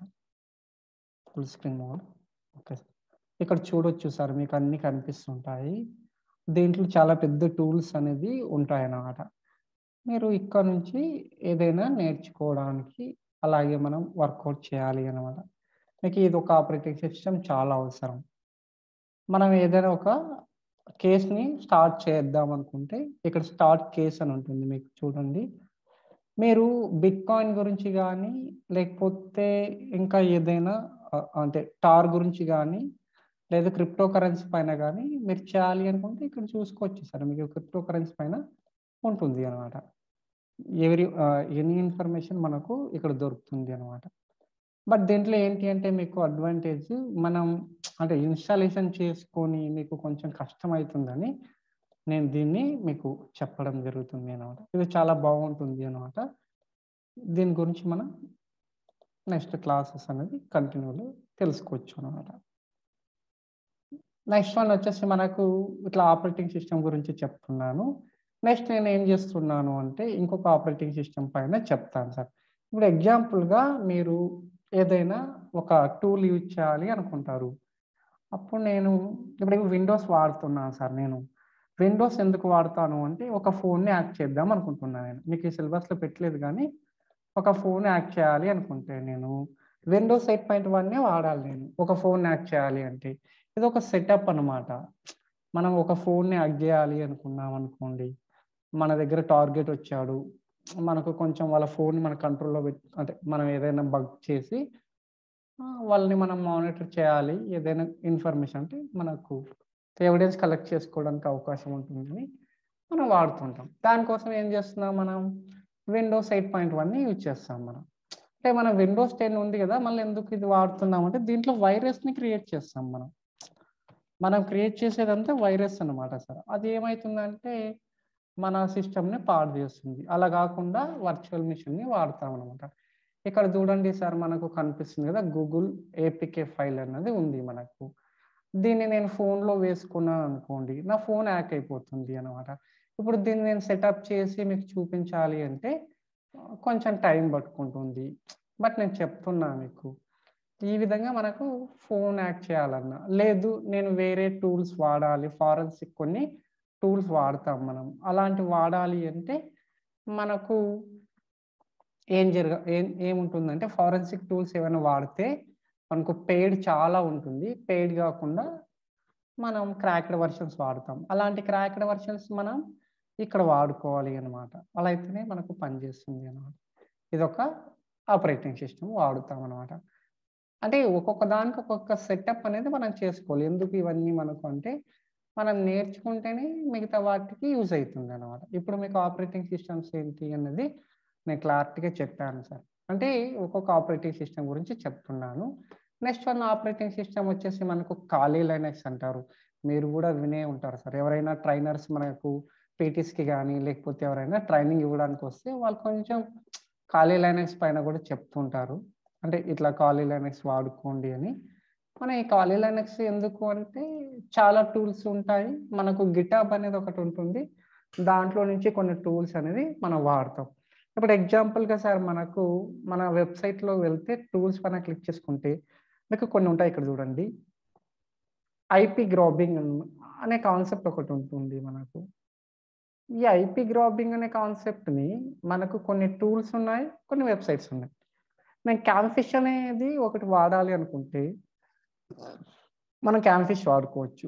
Full screen mode. ఓకే. ఇక్కడ చూడొచ్చు సార్ మీకు అన్నీ కనిపిస్తుంటాయి. దీంట్లో చాలా పెద్ద టూల్స్ అనేది ఉంటాయన్నమాట. మీరు ఇక్కడ నుంచి ఏదైనా నేర్చుకోవడానికి, అలాగే మనం వర్కౌట్ చేయాలి అన్నమాట. మీకు ఇదొక ఆపరేటింగ్ సిస్టమ్ చాలా అవసరం. మనం ఏదైనా ఒక కేస్‌ని స్టార్ట్ చేద్దాం అనుకుంటే, ఇక్కడ స్టార్ట్ కేస్ అని ఉంటుంది మీకు చూడండి. మీరు బిట్‌కాయిన్ గురించి గానీ, లేకపోతే ఇంకా ఏదైనా ఆహ్, అంటే టార్ గురించి గానీ, లేదా క్రిప్టో కరెన్సీ పైన గానీ మీరు చేయాలి అనుకుంటే ఇక్కడ చూసుకోవచ్చు సార్. మీకు క్రిప్టో కరెన్సీ పైన ఉంటుంది అన్నమాట. ఎవరీ ఆహ్, ఎనీ ఇన్ఫర్మేషన్ మనకు ఇక్కడ దొరుకుతుంది అన్నమాట. బట్ దీంట్లో ఏంటి అంటే మీకు అడ్వాంటేజ్ మనం అంటే ఇన్‌స్టాలేషన్ చేసుకొని మీకు కొంచెం కష్టమైతుందని నేను దీన్ని మీకు చెప్పడం జరుగుతుంది అన్నమాట. ఇది చాలా బాగుంటుంది అన్నమాట. దీని గురించి మనం నెక్స్ట్ క్లాసెస్ అనేది కంటిన్యూలో తెలుసుకోవచ్చు అన్నమాట. నెక్స్ట్ వన్ వచ్చేసి మనకు ఇట్లా ఆపరేటింగ్ సిస్టమ్ గురించి చెప్తున్నాను. నెక్స్ట్ నేనేం చేస్తున్నాను అంటే ఇంకొక ఆపరేటింగ్ సిస్టమ్ పైన చెప్తాను సార్. ఇప్పుడు ఎగ్జాంపుల్‌గా మీరు ఏదైనా ఒక టూల్ యూజ్ చేయాలి అనుకుంటారు. అప్పుడు నేను ఇప్పుడు విండోస్ వాడుతున్నాను సార్ నేను. విండోస్ ఎందుకు వాడతాను అంటే ఒక ఫోన్‌ని యాక్ట్ చేద్దాం అనుకుంటున్నా నేను. మీకు ఈ సిలబస్‌లో పెట్టలేదు గానీ, ఒక ఫోన్ యాక్ట్ చేయాలి అనుకుంటే నేను విండోస్ ఎయిట్ పాయింట్ వన్నే వాడాలి నేను. ఒక ఫోన్ యాక్ట్ చేయాలి అంటే. ఇదొక సెటప్ అన్నమాట. మనం ఒక ఫోన్‌ని యాక్ట్ చేయాలి అనుకున్నాం అనుకోండి. మన దగ్గర టార్గెట్ వచ్చాడు. మనకు కొంచెం వాళ్ళ ఫోన్‌ని మన కంట్రోల్‌లో పెట్ అంటే మనం ఏదైనా బగ్ చేసి ఆహ్, వాళ్ళని మనం మానిటర్ చేయాలి. ఏదైనా ఇన్ఫర్మేషన్ అంటే మనకు ఎవిడెన్స్ కలెక్ట్ చేసుకోవడానికి అవకాశం ఉంటుందని మనం వాడుతుంటాం. దానికోసం ఏం చేస్తున్నాం మనం విండోస్ ఎయిట్ పాయింట్ వన్‌ని యూజ్ చేస్తాం మనం. అంటే మనం విండోస్ టెన్ ఉంది గదా! మళ్ళీ ఎందుకు ఇది వాడుతున్నాం అంటే దీంట్లో వైరస్‌ని క్రియేట్ చేస్తాం మనం. మనం క్రియేట్ చేసేదంతా వైరస్ అన్నమాట సార్. అది ఏమైతుందంటే మన సిస్టమ్‌ని పాడు చేస్తుంది. అలా గాకుండా వర్చువల్ మిషన్‌ని వాడతామనమాట. ఇక్కడ చూడండి సార్ మనకు కనిపిస్తుంది గదా! గూగుల్ ఏపీకే ఫైల్ అన్నది ఉంది మనకు. దీన్ని నేను ఫోన్‌లో వేసుకున్నాననుకోండి, నా ఫోన్ హ్యాక్ అయిపోతుంది అనమాట. ఇప్పుడు దీన్ని నేను సెటప్ చేసి మీకు చూపించాలి అంటే ఆహ్, కొంచెం టైం పట్టుకుంటుంది. బట్ నేను చెప్తున్నా మీకు. ఈ విధంగా మనకు ఫోన్ హ్యాక్ చేయాలన్నా, లేదు నేను వేరే టూల్స్ వాడాలి. ఫారెన్సిక్ కొన్ని టూల్స్ వాడతాం మనం. అలాంటివి వాడాలి అంటే మనకు ఏం జరగ ఏం ఏముంటుందంటే ఫారెన్సిక్ టూల్స్ ఏమైనా వాడితే మనకు పెయిడ్ చాలా ఉంటుంది. పెయిడ్ గాకుండా మనం క్రాక్డ్ వెర్షన్స్ వాడతాం. అలాంటి క్రాక్డ్ వెర్షన్స్ మనం ఇక్కడ వాడుకోవాలి అన్నమాట. అలా అయితేనే మనకు పనిచేస్తుంది అన్నమాట. ఇదొక ఆపరేటింగ్ సిస్టమ్ వాడుతామన్నమాట. అంటే ఒక్కొక్క దానికి ఒక్కొక్క సెటప్ అనేది మనం చేసుకోవాలి. ఎందుకు ఇవన్నీ మనకు అంటే మనం నేర్చుకుంటేనే మిగతా వాటికి యూజ్ అయితుందన్నమాట. ఇప్పుడు మీకు ఆపరేటింగ్ సిస్టమ్స్ ఏంటి అన్నది నేను క్లారిటీగా చెప్పాను సార్. అంటే ఒక్కొక్క ఆపరేటింగ్ సిస్టమ్ గురించి చెప్తున్నాను. నెక్స్ట్ వన్ ఆపరేటింగ్ సిస్టమ్ వచ్చేసి మనకు కాలీ లైనక్స్ అంటారు. మీరు గూడా వినే ఉంటారు సార్. ఎవరైనా ట్రైనర్స్ మనకు పీటీస్‌కి గాని, లేకపోతే ఎవరైనా ట్రైనింగ్ ఇవ్వడానికొస్తే వాళ్ళు కొంచెం కాలీ లైనక్స్ పైన గూడా చెప్తుంటారు. అంటే ఇట్లా కాలీ లైనక్స్ వాడుకోండి అని. మన ఈ కాలీ లైనక్స్ ఎందుకు అంటే చాలా టూల్స్ ఉంటాయి. మనకు గిటాబ్ అనేది ఒకటుంటుంది. దాంట్లో నుంచి కొన్ని టూల్స్ అనేది మనం వాడతాం. ఇప్పుడు ఎగ్జాంపుల్‌గా సార్ మనకు మన వెబ్‌సైట్‌లో వెళ్తే టూల్స్ పైన క్లిక్ చేసుకుంటే మీకు కొన్ని ఉంటాయి ఇక్కడ చూడండి. ఐపీ గ్రాబింగ్ అన్ అనే కాన్సెప్ట్ ఒకటుంటుంది మనకు. ఈ ఐపీ గ్రాబింగ్ అనే కాన్సెప్ట్‌ని మనకు కొన్ని టూల్స్ ఉన్నాయి. కొన్ని వెబ్‌సైట్స్ ఉన్నాయి. నేను క్యామ్‌ఫిష్ అనేది ఒకటి వాడాలి అనుకుంటే మనం క్యామ్‌ఫిష్ వాడుకోవచ్చు.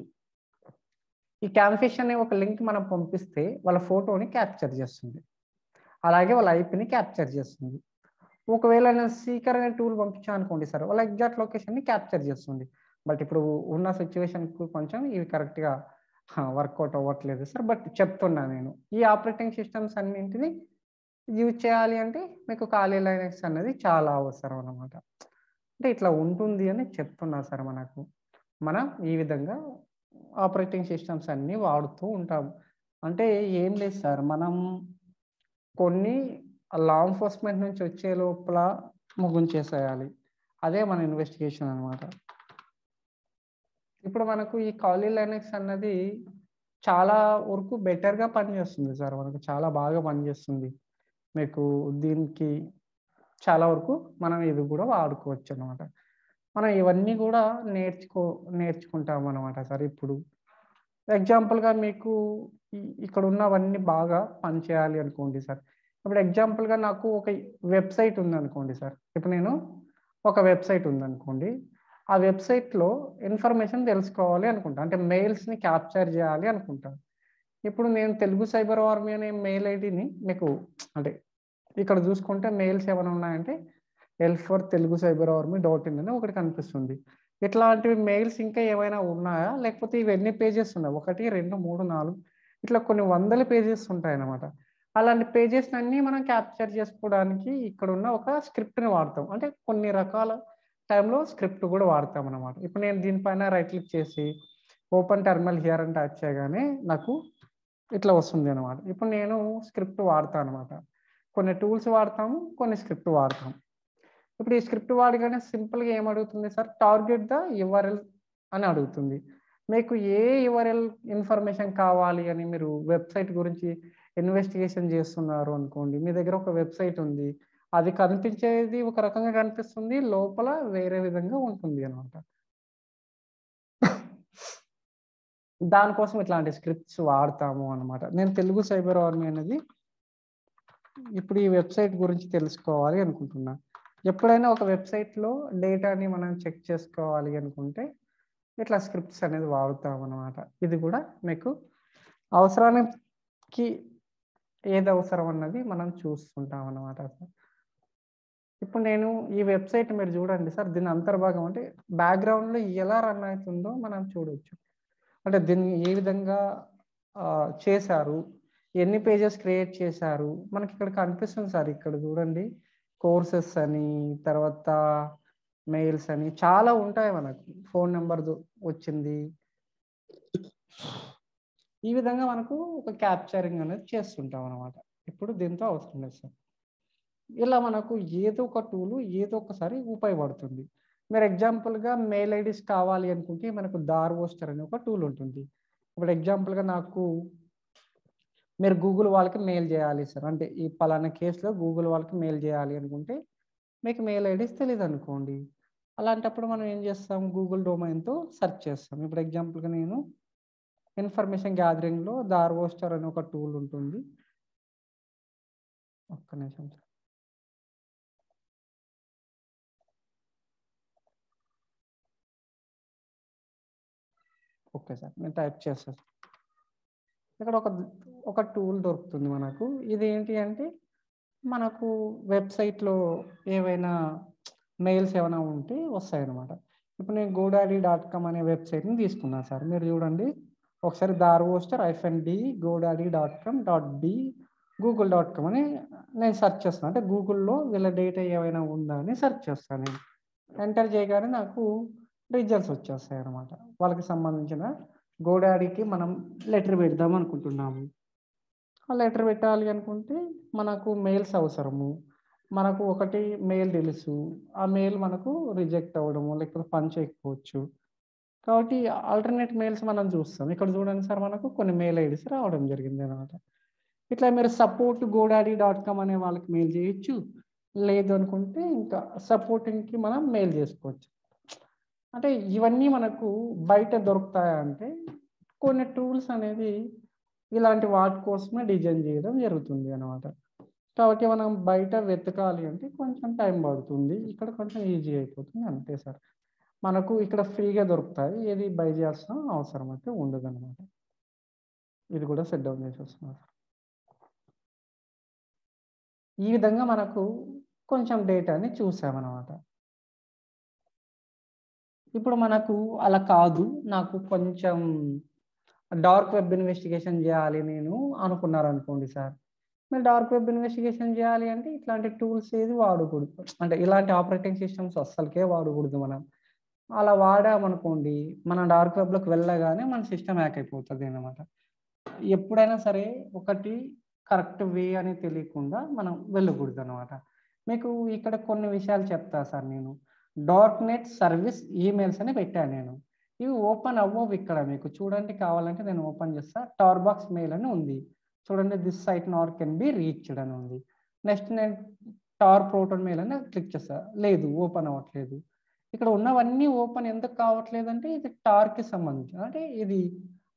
ఈ క్యామ్‌ఫిష్ అనే ఒక లింక్ మనం పంపిస్తే వాళ్ళ ఫోటోని క్యాప్చర్ చేస్తుంది. అలాగే వాళ్ళ ఐపీని క్యాప్చర్ చేస్తుంది. ఒకవేళ నేను సీకర్ అనే టూల్ పంపించాననుకోండి సార్, వాళ్ళ ఎగ్జాక్ట్ లొకేషన్‌ని క్యాప్చర్ చేస్తుంది. బట్ ఇప్పుడు ఉన్న సిట్యుయేషన్‌కు కొంచెం ఇవి కరెక్ట్‌గా ఆ! వర్కౌట్ అవ్వట్లేదు సార్. బట్ చెప్తున్నా నేను. ఈ ఆపరేటింగ్ సిస్టమ్స్ అన్నింటిని యూజ్ చేయాలి అంటే మీకు ఖాళీ లైనక్స్ అనేది చాలా అవసరం అన్నమాట. అంటే ఇట్లా ఉంటుంది అని చెప్తున్నా సార్ మనకు. మనం ఈ విధంగా ఆపరేటింగ్ సిస్టమ్స్ అన్నీ వాడుతూ ఉంటాం. అంటే ఏం లేదు సార్ మనం కొన్ని లా ఎన్ఫోర్స్‌మెంట్ నుంచి వచ్చే లోపల ముగించేసేయాలి. అదే మన ఇన్వెస్టిగేషన్ అన్నమాట. ఇప్పుడు మనకు ఈ కాలీ లైనక్స్ అన్నది చాలా వరకు బెటర్‌గా పనిచేస్తుంది సార్. మనకు చాలా బాగా పనిచేస్తుంది. మీకు దీనికి చాలా వరకు మనం ఇది గూడా వాడుకోవచ్చనమాట. మనం ఇవన్నీ గూడా నేర్చుకో నేర్చుకుంటామనమాట సార్ ఇప్పుడు. ఎగ్జాంపుల్‌గా మీకు ఇ ఇక్కడ ఉన్నవన్నీ బాగా పనిచేయాలి అనుకోండి సార్. ఇప్పుడు ఎగ్జాంపుల్‌గా నాకు ఒక వెబ్‌సైట్ ఉందనుకోండి సార్. ఇప్పుడు నేను ఒక వెబ్‌సైట్ ఉందనుకోండి. ఆ వెబ్‌సైట్‌లో ఇన్ఫర్మేషన్ తెలుసుకోవాలి అనుకుంటా. అంటే మెయిల్స్‌ని క్యాప్చర్ చేయాలి అనుకుంటా. ఇప్పుడు నేను తెలుగు సైబర్ ఆర్మీ అనే మెయిల్ ఐడీని మీకు అంటే ఇక్కడ చూసుకుంటే మెయిల్స్ ఏమైనా ఉన్నాయంటే L for Telugu cyber army dot in అని ఒకటి కనిపిస్తుంది. ఇట్లాంటివి మెయిల్స్ ఇంకా ఏమైనా ఉన్నాయా? లేకపోతే ఇవెన్ని పేజెస్ ఉన్నాయి? ఒకటి, రెండు, మూడు, నాలుగు ఇట్లా కొన్ని వందల పేజెస్ ఉంటాయన్నమాట. అలాంటి పేజెస్‌నన్నీ మనం క్యాప్చర్ చేసుకోవడానికి ఇక్కడున్న ఒక స్క్రిప్ట్‌ని వాడతాం. అంటే కొన్ని రకాల టైంలో స్క్రిప్ట్ కూడా వాడతామన్నమాట. ఇప్పుడు నేను దీనిపైన రైట్ క్లిక్ చేసి ఓపెన్ టెర్మినల్ హియర్ అని టైప్ చేయగానే నాకు ఇట్లా వస్తుంది అన్నమాట. ఇప్పుడు నేను స్క్రిప్ట్ వాడతా అన్నమాట. కొన్ని టూల్స్ వాడతాము, కొన్ని స్క్రిప్ట్ వాడతాం. ఇప్పుడు ఈ స్క్రిప్ట్ వాడగానే సింపుల్‌గా ఏమడుగుతుంది సార్? టార్గెట్ ద యూఆర్ఎల్ అని అడుగుతుంది. మీకు ఏ యూఆర్ఎల్ ఇన్ఫర్మేషన్ కావాలి అని మీరు వెబ్‌సైట్ గురించి ఇన్వెస్టిగేషన్ చేస్తున్నారు అనుకోండి. మీ దగ్గర ఒక వెబ్‌సైట్ ఉంది. అది కనిపించేది ఒక రకంగా కనిపిస్తుంది. లోపల వేరే విధంగా ఉంటుంది అన్నమాట. దానికోసం ఇట్లాంటి స్క్రిప్ట్స్ వాడతాము అన్నమాట. నేను తెలుగు సైబర్ ఆర్మీ అనేది ఇప్పుడు ఈ వెబ్‌సైట్ గురించి తెలుసుకోవాలి అనుకుంటున్నా. ఎప్పుడైనా ఒక వెబ్‌సైట్‌లో డేటాని మనం చెక్ చేసుకోవాలి అనుకుంటే, ఇట్లా స్క్రిప్ట్స్ అనేది వాడుతామనమాట. ఇది కూడా మీకు అవసరానికి ఏది అవసరం అన్నది మనం చూస్తుంటామనమాట. ఇప్పుడు నేను ఈ వెబ్‌సైట్ మీరు చూడండి సార్. దీని అంతర్భాగం అంటే బ్యాక్‌గ్రౌండ్‌లో ఎలా రన్ అయితుందో మనం చూడొచ్చు. అంటే దీన్ని ఏ విధంగా ఆహ్, చేశారు? ఎన్ని పేజెస్ క్రియేట్ చేశారు? మనకిక్కడ కనిపిస్తుంది సార్. ఇక్కడ చూడండి. కోర్సెస్ అని, తర్వాత మెయిల్స్ అని చాలా ఉంటాయి మనకు. ఫోను నంబర్‌దు వచ్చింది. ఈ విధంగా మనకు ఒక క్యాప్చరింగ్ అనేది చేస్తుంటాం అన్నమాట. ఇప్పుడు దీంతో అవసరం లేదు సార్. ఇలా మనకు ఏదో ఒక టూలు ఏదో ఒకసారి ఉపయోగపడుతుంది. మీరు ఎగ్జాంపుల్‌గా మెయిల్ ఐడీస్ కావాలి అనుకుంటే మనకు దార్వోస్టర్ అనే ఒక టూల్ ఉంటుంది. ఇప్పుడు ఎగ్జాంపుల్‌గా నాకు మీరు గూగుల్ వాళ్ళకి మెయిల్ చేయాలి సార్. అంటే ఈ పలానా కేస్‌లో గూగుల్ వాళ్ళకి మెయిల్ చేయాలి అనుకుంటే, మీకు మెయిల్ ఐడీస్ తెలీదనుకోండి. అలాంటప్పుడు మనం ఏం చేస్తాం? గూగుల్ డొమైన్‌తో సెర్చ్ చేస్తాం. ఇప్పుడు ఎగ్జాంపుల్‌గా నేను ఇన్ఫర్మేషన్ గ్యాదరింగ్‌లో దార్వోస్టర్ అనే ఒక టూల్ ఉంటుంది. ఒక్క నిమిషం సార్. Okay sir. నేను టైప్ చేస్తాను. ఇక్కడ ఒక ఒక టూల్ దొరుకుతుంది మనకు. ఇదేంటి అంటే మనకు వెబ్‌సైట్‌లో ఏవైనా మెయిల్స్ ఏమైనా ఉంటే వస్తాయన్నమాట. ఇప్పుడు నేను గోడాడీ డాట్ కామ్ అనే వెబ్‌సైట్‌ని తీసుకున్నా సార్. మీరు చూడండి. ఒకసారి దార్వోస్టర్ hyphen D GoDaddy dot com dot B Google dot com అని నేను సెర్చ్ చేస్తాను. అంటే గూగుల్‌లో వీళ్ళ డేటా ఏమైనా ఉందా అని సెర్చ్ చేస్తాను నేను. ఎంటర్ చేయగానే నాకు రిజల్ట్స్ వచ్చేస్తాయన్నమాట. వాళ్ళకి సంబంధించిన గోడాడీకి మనం లెటర్ పెడదాం అనుకుంటున్నాము. ఆ లెటర్ పెట్టాలి అనుకుంటే మనకు మెయిల్స్ అవసరము. మనకు ఒకటి మెయిల్ తెలుసు. ఆ మెయిల్ మనకు రిజెక్ట్ అవ్వడము, లేకపోతే పని చేయకపోవచ్చు. కాబట్టి ఆల్టర్‌నేట్ మెయిల్స్ మనం చూస్తాం. ఇక్కడ చూడండి సార్ మనకు కొన్ని మెయిల్ ఐడీస్ రావడం జరిగిందనమాట. ఇట్లా మీరు సపోర్ట్ గోడాడీ డాట్ కామ్ అనే వాళ్ళకి మెయిల్ చేయొచ్చు. లేదు అనుకుంటే ఇంకా సపోర్టింగ్‌కి మనం మెయిల్ చేసుకోవచ్చు. అంటే ఇవన్నీ మనకు బయట దొరుకుతాయా అంటే కొన్ని టూల్స్ అనేవి ఇలాంటి వాటి కోసమే డిజైన్ చేయడం జరుగుతుంది అన్నమాట. కాబట్టి మనం బయట వెతకాలి అంటే కొంచెం టైం పడుతుంది. ఇక్కడ కొంచెం ఈజీ అయిపోతుంది అంతే సార్. మనకు ఇక్కడ ఫ్రీగా దొరుకుతాయి. ఏది బై చేయాల్సిన అవసరం అయితే ఉండదన్నమాట. ఇది కూడా సెట్ డౌన్ చేసేస్తున్నా సార్. ఈ విధంగా మనకు కొంచెం డేటాని చూసామన్నమాట. ఇప్పుడు మనకు అలా కాదు. నాకు కొంచెం డార్క్ వెబ్ ఇన్వెస్టిగేషన్ జేయాలి నేను అనుకున్నారనుకోండి సార్. మీరు డార్క్ వెబ్ ఇన్వెస్టిగేషన్ జేయాలి అంటే ఇట్లాంటి టూల్స్ ఏది వాడకూడదు. అంటే ఇలాంటి ఆపరేటింగ్ సిస్టమ్స్ అస్సలకే వాడకూడదు మనం. అలా వాడామనుకోండి, మన డార్క్ వెబ్‌లోకి వెళ్ళగానే మన సిస్టమ్ హ్యాక్ అయిపోతదనమాట. ఎప్పుడైనా సరే ఒకటి కరెక్ట్ వే అని తెలియకుండా మనం వెళ్ళకూడదనమాట. మీకు ఇక్కడ కొన్ని విషయాలు చెప్తా సార్ నేను. డార్క్ నెట్ సర్వీస్ ఈమెయిల్స్ అని పెట్టాను నేను. ఇవి ఓపెన్ అవ్వవు ఇక్కడ మీకు. చూడండి కావాలంటే నేను ఓపెన్ చేస్తా. టార్బాక్స్ మెయిల్ అని ఉంది. చూడండి this site not can be reached అని ఉంది. నెక్స్ట్ నేను టార్ ప్రోటాన్ మెయిల్ అని క్లిక్ చేస్తా. లేదు ఓపెన్ అవ్వట్లేదు. ఇక్కడ ఉన్నవన్నీ ఓపెన్ ఎందుకు కావట్లేదంటే ఇది టార్‌కి సంబంధించి. అంటే ఇది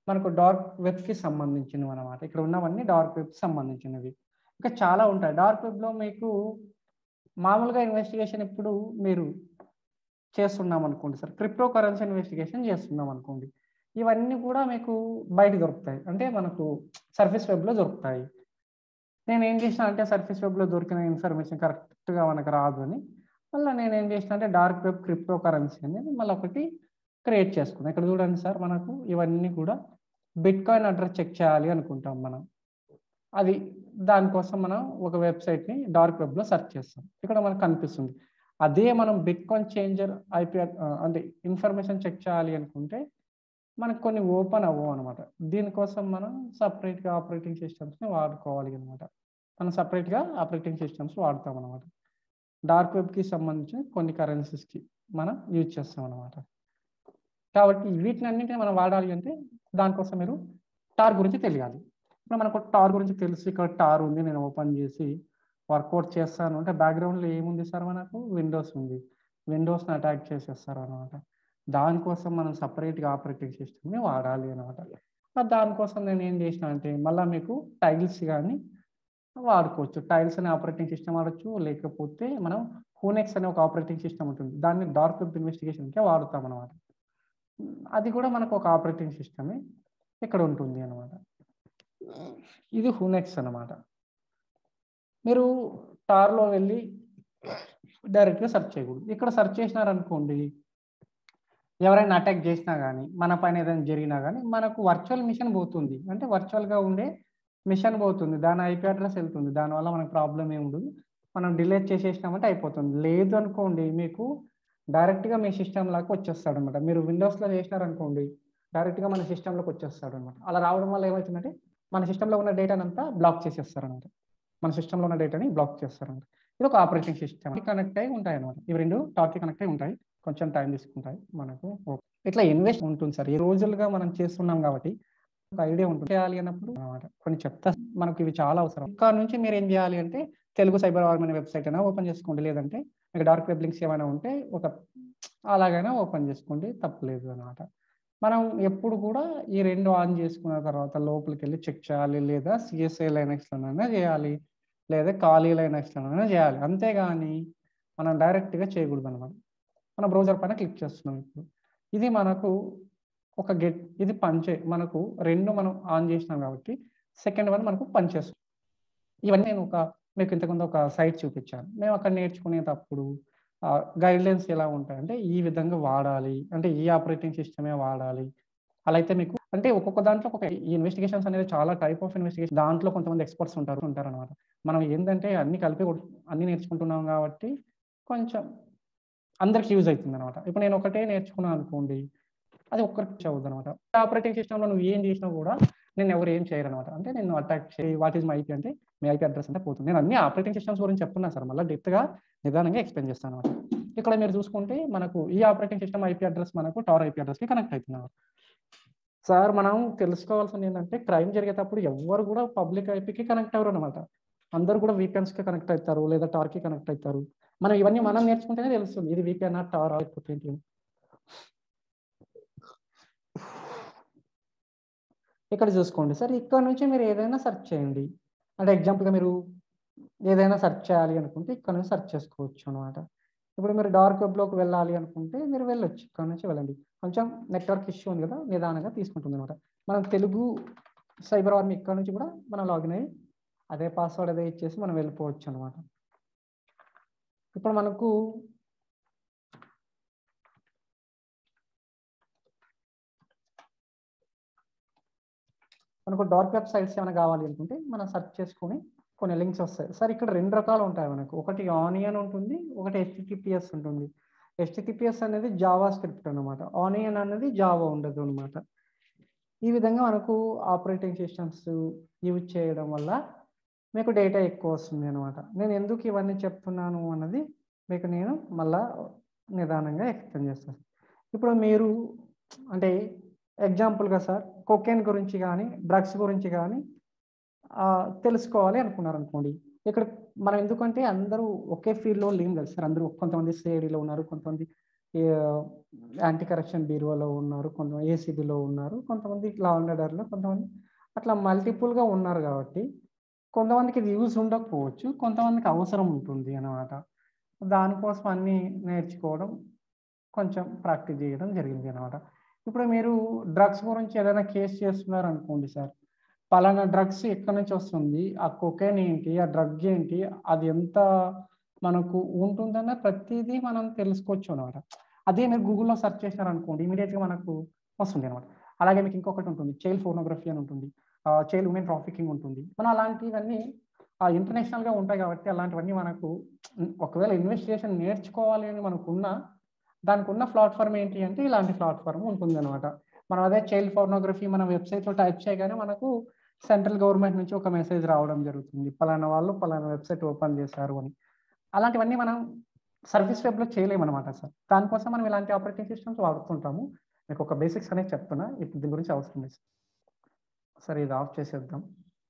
మనకు డార్క్ వెబ్‌కి సంబంధించినవన్నమాట. ఇక్కడ ఉన్నవన్నీ డార్క్ వెబ్‌కి సంబంధించినవి. ఇంకా చాలా ఉంటాయి. డార్క్ వెబ్‌లో మీకు మామూలుగా ఇన్వెస్టిగేషన్ ఇప్పుడు మీరు చేస్తున్నామనుకోండి సార్. క్రిప్టో కరెన్సీ ఇన్వెస్టిగేషన్ చేస్తున్నామనుకోండి. ఇవన్నీ కూడా మీకు బయట దొరుకుతాయి. అంటే మనకు సర్ఫేస్ వెబ్‌లో దొరుకుతాయి. నేనేం చేసినా అంటే సర్ఫేస్ వెబ్‌లో దొరికిన ఇన్ఫర్మేషన్ కరెక్ట్‌గా మనకు రాదు అని, మళ్ళా నేనేం చేసినా అంటే డార్క్ వెబ్ క్రిప్టో కరెన్సీ అనేది మళ్ళీ ఒకటి క్రియేట్ చేసుకున్నా. ఇక్కడ చూడండి సార్, మనకు ఇవన్నీ కూడా బిట్‌కాయిన్ అడ్రెస్ చెక్ చేయాలి అనుకుంటాం మనం. అది దానికోసం మనం ఒక వెబ్‌సైట్‌ని డార్క్ వెబ్‌లో సెర్చ్ చేస్తాం. ఇక్కడ మనకు కనిపిస్తుంది. అదే మనం బిట్‌కాయిన్ చేంజర్ ఐపీ ఆహ్, అంటే ఇన్ఫర్మేషన్ చెక్ చేయాలి అనుకుంటే మనకు కొన్ని ఓపెన్ అవ్వవనమాట. దీనికోసం మనం సెపరేట్‌గా ఆపరేటింగ్ సిస్టమ్స్‌ని వాడుకోవాలి అనమాట. మనం సెపరేట్‌గా ఆపరేటింగ్ సిస్టమ్స్ వాడతామనమాట. డార్క్ వెబ్‌కి సంబంధించిన కొన్ని కరెన్సీస్‌కి మనం యూజ్ చేస్తామనమాట. కాబట్టి వీటినన్నిటిని మనం వాడాలి అంటే దానికోసం మీరు టార్ గురించి తెలియాలి. ఇప్పుడు మనకు టార్ గురించి తెలుసు. ఇక్కడ టార్ ఉంది. నేను ఓపెన్ చేసి వర్కౌట్ చేస్తాను అంటే బ్యాక్‌గ్రౌండ్‌లో ఏముంది సార్ మనకు? విండోస్ ఉంది. విండోస్‌ని అటాక్ చేసేస్తారనమాట. దానికోసం మనం సెపరేట్‌గా ఆపరేటింగ్ సిస్టమ్‌ని వాడాలి అనమాట. దానికోసం నేనేం చేసినా అంటే మళ్ళా మీకు టైల్స్ గాని వాడుకోవచ్చు. టైల్స్ అనే ఆపరేటింగ్ సిస్టమ్ వాడొచ్చు. లేకపోతే మనం హూనెక్స్ అనే ఒక ఆపరేటింగ్ సిస్టమ్ ఉంటుంది. దాన్ని డార్క్ వెబ్ ఇన్వెస్టిగేషన్‌కే వాడతామనమాట. అది కూడా మనకు ఒక ఆపరేటింగ్ సిస్టమే ఇక్కడ ఉంటుంది అనమాట. ఇది హూనెక్స్ అనమాట. మీరు టార్‌లో వెళ్ళి డైరెక్ట్‌గా సెర్చ్ చేయకూడదు. ఇక్కడ సెర్చ్ చేసినారనుకోండి, ఎవరైనా అటాక్ చేసినా గాని, మన పైన ఏదైనా జరిగినా గాని, మనకు వర్చువల్ మిషన్ పోతుంది. అంటే వర్చువల్‌గా ఉండే మిషన్ పోతుంది. దాని ఐపీ అడ్రెస్ ఎళ్తుంది. దానివల్ల మనకు ప్రాబ్లమ్ ఏమి ఉండదు. మనం డిలీట్ చేసేసినామంటే అయిపోతుంది. లేదు అనుకోండి, మీకు డైరెక్ట్‌గా మీ సిస్టమ్‌లోకి వచ్చేస్తాడనమాట. మీరు విండోస్‌లో చేసినారనుకోండి, డైరెక్ట్‌గా మన సిస్టమ్‌లోకి వచ్చేస్తాడనమాట. అలా రావడం వల్ల ఏమైతుందంటే, మన సిస్టమ్‌లో ఉన్న డేటానంతా బ్లాక్ చేసేస్తారనమాట. మన సిస్టమ్‌లో ఉన్న డేటాని బ్లాక్ చేస్తారనమాట. ఇది ఒక ఆపరేటింగ్ సిస్టమ్. కనెక్ట్ అయ్యి ఉంటాయన్నమాట. ఇవి రెండు టార్‌కి కనెక్ట్ అయ్యి ఉంటాయి. కొంచెం టైం తీసుకుంటాయి మనకు. ఓకే. ఇట్లా ఇన్వెస్ట్ ఉంటుంది సార్. ఈ రోజులుగా మనం చేస్తున్నాం కాబట్టి ఒక ఐడియా ఉంటుంది. చేయాలి అన్నప్పుడు అన్నమాట. కొన్ని చెప్తా. మనకి ఇవి చాలా అవసరం. ఇక్కడ నుంచి మీరు ఏం చేయాలి అంటే తెలుగు సైబర్ వార్ అనే వెబ్‌సైట్ అయినా ఓపెన్ చేసుకోండి. లేదంటే మీకు డార్క్ వెబ్ లింక్స్ ఏమైనా ఉంటే ఒక అలాగైనా ఓపెన్ చేసుకోండి. తప్పులేదు అన్నమాట. మనం ఎప్పుడు కూడా ఈ రెండు ఆన్ చేసుకున్న తర్వాత లోపలికెళ్ళి చెక్ చేయాలి. లేదా సీఎస్ఐ లైనక్స్‌లోనైనా చేయాలి. లేదా ఖాళీ లైనక్స్‌లోనైనా చేయాలి. అంతేగాని మనం డైరెక్ట్‌గా చేయకూడదనమాట. మన బ్రౌజర్ పైన క్లిక్ చేస్తున్నాం ఇప్పుడు. ఇది మనకు ఒక గెట్ ఇది పనిచే మనకు రెండు మనం ఆన్ చేసినాం కాబట్టి సెకండ్ వన్ మనకు పనిచేస్తుంది. ఇవన్నీ నేను ఒక మీకు ఇంతకుముందు ఒక సైట్ చూపించాను. మేము అక్కడ నేర్చుకునేటప్పుడు ఆహ్, గైడ్‌లైన్స్ ఎలా ఉంటాయంటే ఈ విధంగా వాడాలి. అంటే ఈ ఆపరేటింగ్ సిస్టమే వాడాలి. అలా అయితే మీకు అంటే ఒక్కొక్క దాంట్లో ఒక్కొక్క ఈ ఇన్వెస్టిగేషన్స్ అనేవి చాలా టైప్ ఆఫ్ ఇన్వెస్టిగేషన్. దాంట్లో కొంతమంది ఎక్స్‌పర్ట్స్ ఉంటారు ఉంటారనమాట. మనం ఏందంటే అన్నీ కలిపి కొట్ అన్నీ నేర్చుకుంటున్నాం కాబట్టి కొంచెం అందరికి యూజ్ అయితుందనమాట. ఇప్పుడు నేను ఒకటే నేర్చుకున్నాను అనుకోండి, అది ఒక్కరికి అవ్వదనమాట. ఆపరేటింగ్ సిస్టమ్‌లో నువ్వు ఏం చేసినా కూడా నిన్నెవరు ఏం చేయరనమాట. అంటే నిన్ను అటాక్ చేయి వాట్ ఈస్ మై ఐపీ అంటే మీ ఐపీ అడ్రెస్ అంటే పోతుంది. నేను అన్ని ఆపరేటింగ్ సిస్టమ్స్ గురించి చెప్తున్నా సార్. మళ్ళా డెప్త్‌గా నిదానంగా ఎక్స్‌ప్లెయిన్ చేస్తాననమాట. ఇక్కడ మీరు చూసుకుంటే మనకు ఈ ఆపరేటింగ్ సిస్టమ్ ఐపీ అడ్రెస్ మనకు టార్ ఐపీ అడ్రెస్‌కి కనెక్ట్ అయితుందనమాట. సార్ మనం తెలుసుకోవాల్సింది ఏంటంటే క్రైమ్ జరిగేటప్పుడు ఎవ్వరు కూడా పబ్లిక్ ఐపీకి కనెక్ట్ అవ్వరనమాట. అందరూ కూడా వీపీఎన్స్‌కి కనెక్ట్ అయితారు. లేదా టార్‌కి కనెక్ట్ అయితారు. మనం ఇవన్నీ మనం నేర్చుకుంటేనే తెలుస్తుంది. ఇది వీపీఎనా? టారా? లేకపోతే ఏంటి? ఇక్కడ చూసుకోండి సార్. ఇక్కడ నుంచి మీరు ఏదైనా సెర్చ్ చేయండి. అంటే ఎగ్జాంపుల్‌గా మీరు ఏదైనా సెర్చ్ చేయాలి అనుకుంటే ఇక్కడ నుంచి సెర్చ్ చేసుకోవచ్చు అనమాట. ఇప్పుడు మీరు డార్క్ వెబ్‌లోకి వెళ్ళాలి అనుకుంటే మీరు వెళ్ళొచ్చు. ఇక్కడ నుంచి వెళ్ళండి. కొంచెం నెట్వర్క్ ఇష్యూ ఉంది కదా! నిదానంగా తీసుకుంటుందనమాట. మనం తెలుగు సైబర్ ఆర్మీ ఇక్కడ నుంచి కూడా మనం లాగిన్ అయ్యి అదే పాస్వర్డ్ అదే ఇచ్చేసి మనం వెళ్ళిపోవచ్చు అనమాట. ఇప్పుడు మనకు మనకు డార్క్ వెబ్ సైట్స్ ఏమైనా కావాలి అనుకుంటే మనం సెర్చ్ చేసుకొని కొన్ని లింక్స్ వస్తాయి. సార్ ఇక్కడ రెండు రకాలు ఉంటాయి మనకు. ఒకటి ఆనియన్ ఉంటుంది. ఒకటి హెచ్‌టిటిపిఎస్ ఉంటుంది. హెచ్‌టిటిపిఎస్ అనేది జావా స్క్రిప్ట్ అనమాట. ఆనియన్ అనేది జావా ఉండదు అనమాట. ఈ విధంగా మనకు ఆపరేటింగ్ సిస్టమ్స్ యూజ్ చేయడం వల్ల మీకు డేటా ఎక్కువ వస్తుంది అనమాట. నేను ఎందుకు ఇవన్నీ చెప్తున్నాను అన్నది మీకు నేను మళ్ళా నిదానంగా ఎక్స్‌ప్లెయిన్ చేస్తాను. ఇప్పుడు మీరు అంటే ఎగ్జాంపుల్‌గా సార్ కొకైన్ గురించి గాని, డ్రగ్స్ గురించి గాని ఆహ్, తెలుసుకోవాలి అనుకున్నారనుకోండి. ఇక్కడ మనం ఎందుకంటే అందరూ ఒకే ఫీల్డ్‌లో లేము కదా సార్. అందరూ కొంతమంది సిఐడీలో ఉన్నారు. కొంతమంది ఈ యాంటీ కరప్షన్ బ్యూరోలో ఉన్నారు, కొంతమంది ఏసీబీలో ఉన్నారు, కొంతమంది లా అండ్ ఆర్డర్‌లో, కొంతమంది అట్లా మల్టిపుల్‌గా ఉన్నారు కాబట్టి కొంతమందికి ఇది యూజ్ ఉండకపోవచ్చు. కొంతమందికి అవసరం ఉంటుంది అన్నమాట. దానికోసం అన్నీ నేర్చుకోవడం, కొంచెం ప్రాక్టీస్ చేయడం జరిగింది అన్నమాట. ఇప్పుడు మీరు డ్రగ్స్ గురించి ఏదైనా కేస్ చేస్తున్నారనుకోండి సార్. పలానా డ్రగ్స్ ఎక్కడి నుంచి వస్తుంది? ఆ కొకైన్ ఏంటి? ఆ డ్రగ్ ఏంటి? అది ఎంత మనకు ఉంటుందన్న ప్రతీదీ మనం తెలుసుకోవచ్చు అన్నమాట. అదే మీరు గూగుల్‌లో సెర్చ్ చేశారనుకోండి ఇమ్మీడియేట్‌గా మనకు వస్తుంది అన్నమాట. అలాగే మీకు ఇంకొకటి ఉంటుంది. చైల్డ్ పోర్నోగ్రఫీ అని ఉంటుంది. ఆహ్, చైల్డ్ ఉమెన్ ట్రాఫికింగ్ ఉంటుంది. మనం అలాంటివన్నీ ఆహ్, ఇంటర్నేషనల్‌గా ఉంటాయి కాబట్టి అలాంటివన్నీ మనకు ఒకవేళ ఇన్వెస్టిగేషన్ నేర్చుకోవాలి అని మనకున్నా, దానికున్న ప్లాట్‌ఫార్మ్ ఏంటి అంటే ఇలాంటి ప్లాట్‌ఫార్మ్ ఉంటుందన్నమాట. మనం అదే చైల్డ్ పోర్నోగ్రఫీ మన వెబ్‌సైట్‌లో టైప్ చేయగానే మనకు సెంట్రల్ గవర్నమెంట్ నుంచి ఒక మెసేజ్ రావడం జరుగుతుంది. పలానా వాళ్ళు పలానా వెబ్‌సైట్ ఓపెన్ చేశారు అని. అలాంటివన్నీ మనం సర్వీస్ వెబ్‌లో చేయలేమనమాట సార్. దానికోసం మనం ఇలాంటి ఆపరేటింగ్ సిస్టమ్స్ వాడుతుంటాము. మీకు ఒక బేసిక్స్ అనేది చెప్తున్నా. ఇప్పుడు దీని గురించి అవసరం లేదు. సరే ఇది ఆఫ్ చేసేద్దాం.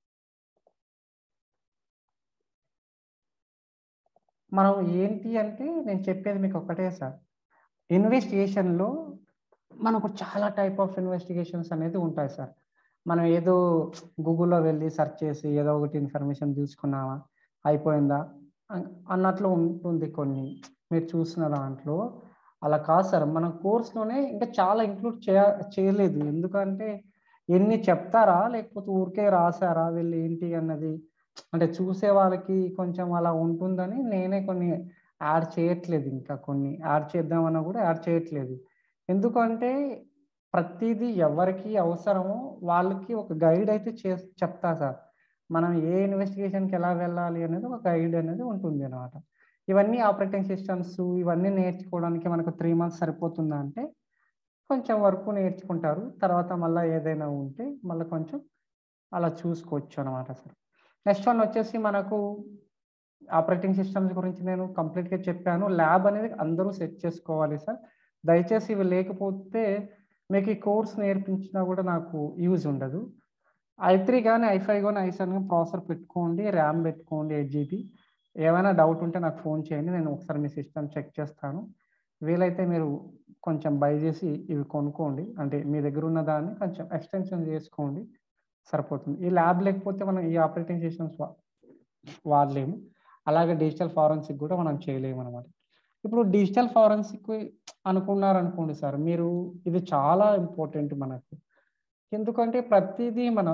మనం ఏంటి అంటే నేను చెప్పేది మీకు ఒక్కటే సార్. ఇన్వెస్టిగేషన్‌లో మనకు చాలా టైప్ ఆఫ్ ఇన్వెస్టిగేషన్స్ అనేది ఉంటాయి సార్. మనం ఏదో గూగుల్‌లో వెళ్లి సెర్చ్ చేసి ఏదో ఒకటి ఇన్ఫర్మేషన్ తీసుకున్నామా, అయిపోయిందా అన్ అన్నట్లు ఉంటుంది కొన్ని. మీరు చూసిన దాంట్లో అలా కాదు సార్. మన కోర్స్‌లోనే ఇంకా చాలా ఇంక్లూడ్ చేయ చేయలేదు. ఎందుకంటే ఎన్ని చెప్తారా? లేకపోతే ఊరికే రాసారా? వీళ్ళు ఏంటి అన్నది అంటే చూసే వాళ్ళకి కొంచెం అలా ఉంటుందని నేనే కొన్ని యాడ్ చేయట్లేదు ఇంకా కొన్ని. యాడ్ చేద్దామన్నా కూడా యాడ్ చేయట్లేదు. ఎందుకంటే ప్రతీదీ ఎవరికి అవసరమో వాళ్ళకి ఒక గైడ్ అయితే చేస్ చెప్తా సార్. మనం ఏ ఇన్వెస్టిగేషన్‌కి ఎలా వెళ్ళాలి అనేది ఒక గైడ్ అనేది ఉంటుంది అన్నమాట. ఇవన్నీ ఆపరేటింగ్ సిస్టమ్స్ ఇవన్నీ నేర్చుకోవడానికి మనకు మూడు మంత్స్ సరిపోతుందా అంటే, కొంచెం వరకు నేర్చుకుంటారు. తర్వాత మళ్ళా ఏదైనా ఉంటే మళ్ళా కొంచెం అలా చూసుకోవచ్చు అన్నమాట సార్. నెక్స్ట్ వన్ వచ్చేసి మనకు ఆపరేటింగ్ సిస్టమ్స్ గురించి నేను కంప్లీట్‌గా చెప్పాను. ల్యాబ్ అనేది అందరూ సెట్ చేసుకోవాలి సార్. దయచేసి ఇవి లేకపోతే మీకు ఈ కోర్స్ నేర్పించినా కూడా నాకు యూజ్ ఉండదు. ఐ త్రీ గాని, ఐ ఫైవ్ గాని, ఐ సెవెన్ గాని ప్రాసెసర్ పెట్టుకోండి. ర్యామ్ పెట్టుకోండి ఎయిట్ జీబీ. ఏమైనా డౌట్ ఉంటే నాకు ఫోన్ చేయండి. నేను ఒకసారి మీ సిస్టమ్ చెక్ చేస్తాను. వీలైతే మీరు కొంచెం బై చేసి ఇవి కొనుక్కోండి. అంటే మీ దగ్గర ఉన్న దాన్ని కొంచెం ఎక్స్‌టెన్షన్ చేసుకోండి. సరిపోతుంది. ఈ ల్యాబ్ లేకపోతే మనం ఈ ఆపరేటింగ్ సిస్టమ్స్ వా వాడలేము. అలాగే డిజిటల్ ఫారెన్సిక్ కూడా మనం చేయలేమనమాట. ఇప్పుడు డిజిటల్ ఫారెన్సిక్ అనుకున్నారనుకోండి సార్, మీరు ఇది చాలా ఇంపార్టెంట్ మనకు. ఎందుకంటే ప్రతీదీ మనం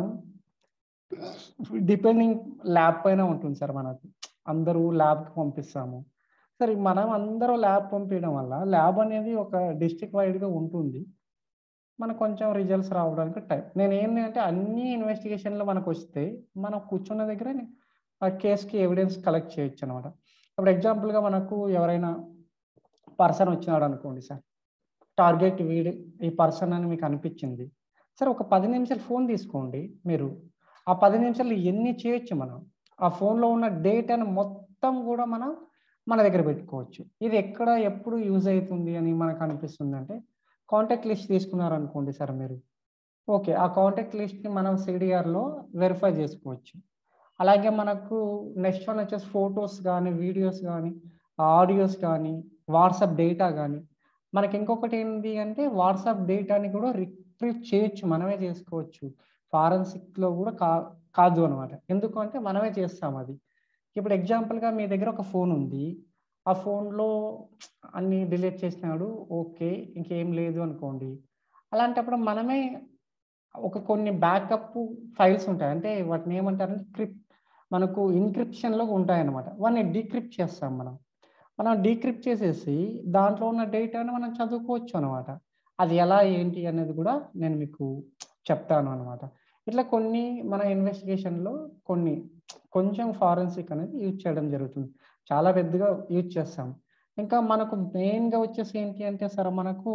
డిపెండింగ్ ల్యాబ్ పైన ఉంటుంది సార్ మనకు. అందరూ ల్యాబ్‌కి పంపిస్తాము. సరే మనం అందరూ ల్యాబ్ పంపియడం వల్ల ల్యాబ్ అనేది ఒక డిస్ట్రిక్ట్ వైడ్‌గా ఉంటుంది. మనకు కొంచెం రిజల్ట్స్ రావడానికి టైం. నేనేంటి అంటే అన్ని ఇన్వెస్టిగేషన్‌లు మనకొస్తే మనం కూర్చున్న దగ్గరే ఆ కేస్‌కి ఎవిడెన్స్ కలెక్ట్ చేయొచ్చనమాట. ఇప్పుడు ఎగ్జాంపుల్‌గా మనకు ఎవరైనా పర్సన్ వచ్చినాడనుకోండి సార్. టార్గెట్ వీడు ఈ పర్సన్ అని మీకు అనిపిచ్చింది. సరే ఒక పది నిమిషాలు ఫోన్ తీసుకోండి మీరు. ఆ పది నిమిషాల్లో ఎన్ని చేయొచ్చు మనం. ఆ ఫోన్‌లో ఉన్న డేటాను మొత్తం గూడా మనం మన దగ్గర పెట్టుకోవచ్చు. ఇది ఎక్కడ ఎప్పుడు యూజ్ అయితుంది అని మనకు అనిపిస్తుందంటే, కాంటాక్ట్ లిస్ట్ తీసుకున్నారనుకోండి సార్ మీరు. ఓకే. ఆ కాంటాక్ట్ లిస్ట్‌ని మనం సీడీఆర్‌లో వెరిఫై జేసుకోవచ్చు. అలాగే మనకు నెక్స్ట్ వన్ వచ్చేసి ఫోటోస్ గానీ, వీడియోస్ గానీ, ఆడియోస్ గానీ, వాట్సాప్ డేటా గానీ, మనకి ఇంకొకటి ఏంటి అంటే వాట్సాప్ డేటాని కూడా రిట్రీవ్ చేయొచ్చు. మనమే చేసుకోవచ్చు. ఫారెన్సిక్‌లో కూడా కా కాదు అనమాట. ఎందుకు అంటే మనమే చేస్తాం అది. ఇప్పుడు ఎగ్జాంపుల్‌గా మీ దగ్గర ఒక ఫోన్ ఉంది. ఆ ఫోన్‌లో అన్నీ డిలీట్ చేసినాడు. ఓకే. ఇంకేం లేదు అనుకోండి. అలాంటప్పుడు మనమే ఒక కొన్ని బ్యాకప్ ఫైల్స్ ఉంటాయి. అంటే వాటిని ఏమంటారంటే క్రిప్ మనకు ఎన్‌క్రిప్షన్‌లో ఉంటాయన్నమాట. వాటిని డీక్రిప్ట్ చేస్తాం మనం. మనం డీక్రిప్ట్ చేసేసి దాంట్లో ఉన్న డేటాను మనం చదువుకోవచ్చు అన్నమాట. అది ఎలా ఏంటి అనేది కూడా నేను మీకు చెప్తాను అన్నమాట. ఇట్లా కొన్ని మన ఇన్వెస్టిగేషన్‌లో కొన్ని కొంచెం ఫారెన్సిక్ అనేది యూజ్ చేయడం జరుగుతుంది. చాలా పెద్దగా యూజ్ చేస్తాం. ఇంకా మనకు మెయిన్‌గా వచ్చేసి ఏంటి అంటే సార్ మనకు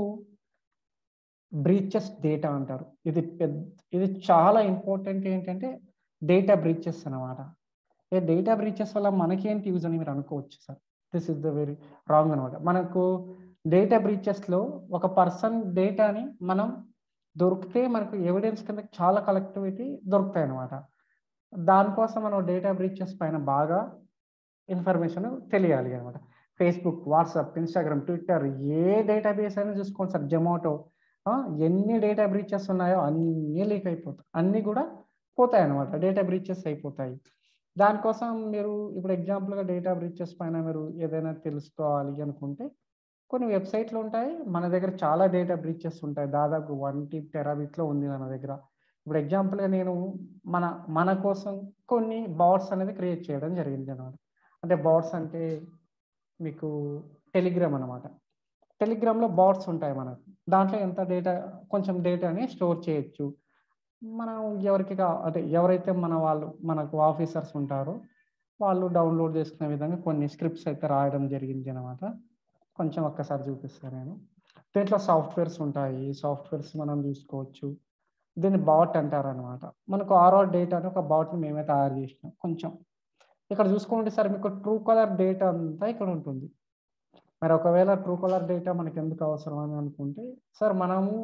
బ్రీచెస్ డేటా అంటారు. ఇది పెద్ ఇది చాలా ఇంపార్టెంట్ ఏంటంటే డేటా బ్రీచెస్ అన్నమాట. ఏ డేటా బ్రీచెస్ వల్ల మనకేంటి యూజ్ అని మీరు అనుకోవచ్చు sir. This is the very wrong అన్నమాట. మనకు డేటా బ్రీచెస్‌లో ఒక పర్సన్ డేటాని మనం దొరికితే మనకు ఎవిడెన్స్ కింద చాలా కలెక్టివిటీ దొరుకుతాయన్నమాట. దానికోసం మనం డేటా బ్రీచెస్ పైన బాగా ఇన్ఫర్మేషన్ తెలియాలి అన్నమాట. ఫేస్‌బుక్, వాట్సాప్, ఇన్‌స్టాగ్రామ్, ట్విట్టర్ ఏ డేటాబేస్ అయినా చూసుకోండి సార్. జొమాటో ఆ! ఎన్ని డేటా బ్రీచెస్ ఉన్నాయో అన్నీ లీక్ అయిపోతాయి. అన్నీ కూడా పోతాయన్నమాట. డేటా బ్రీచెస్ అయిపోతాయి. దానికోసం మీరు ఇప్పుడు ఎగ్జాంపుల్‌గా డేటా బ్రీచెస్ పైన మీరు ఏదైనా తెలుసుకోవాలి అనుకుంటే కొన్ని వెబ్‌సైట్‌లు ఉంటాయి. మన దగ్గర చాలా డేటా బ్రీచెస్ ఉంటాయి. దాదాపు ఒకటి టెరాబిట్‌లో ఉంది మన దగ్గర. ఇప్పుడు ఎగ్జాంపుల్‌గా నేను మన మన కోసం కొన్ని బాట్స్ అనేది క్రియేట్ చేయడం జరిగిందనమాట. అంటే బాట్స్ అంటే మీకు టెలిగ్రామ్ అనమాట. టెలిగ్రామ్‌లో బాట్స్ ఉంటాయి మనకు. దాంట్లో ఎంత డేటా కొంచెం డేటాని స్టోర్ చేయొచ్చు. మనం ఎవరికి కా అంటే ఎవరైతే మన వాళ్ళు మనకు ఆఫీసర్స్ ఉంటారో వాళ్ళు డౌన్‌లోడ్ చేసుకునే విధంగా కొన్ని స్క్రిప్ట్స్ అయితే రాయడం జరిగింది అనమాట. కొంచెం ఒక్కసారి చూపిస్తా నేను. దీంట్లో సాఫ్ట్‌వేర్స్ ఉంటాయి. సాఫ్ట్‌వేర్స్ మనం చూసుకోవచ్చు. దీన్ని బాట్ అంటారనమాట. మనకు ఆర్‌ఓ డేటా అని ఒక బాట్‌ని మేమే తయారు చేసినాం. కొంచెం ఇక్కడ చూసుకోండి సార్ మీకు ట్రూ కాలర్ డేటా అంతా ఇక్కడ ఉంటుంది. మరి ఒకవేళ ట్రూ కాలర్ డేటా మనకెందుకు అవసరం అని అనుకుంటే, సార్ మనము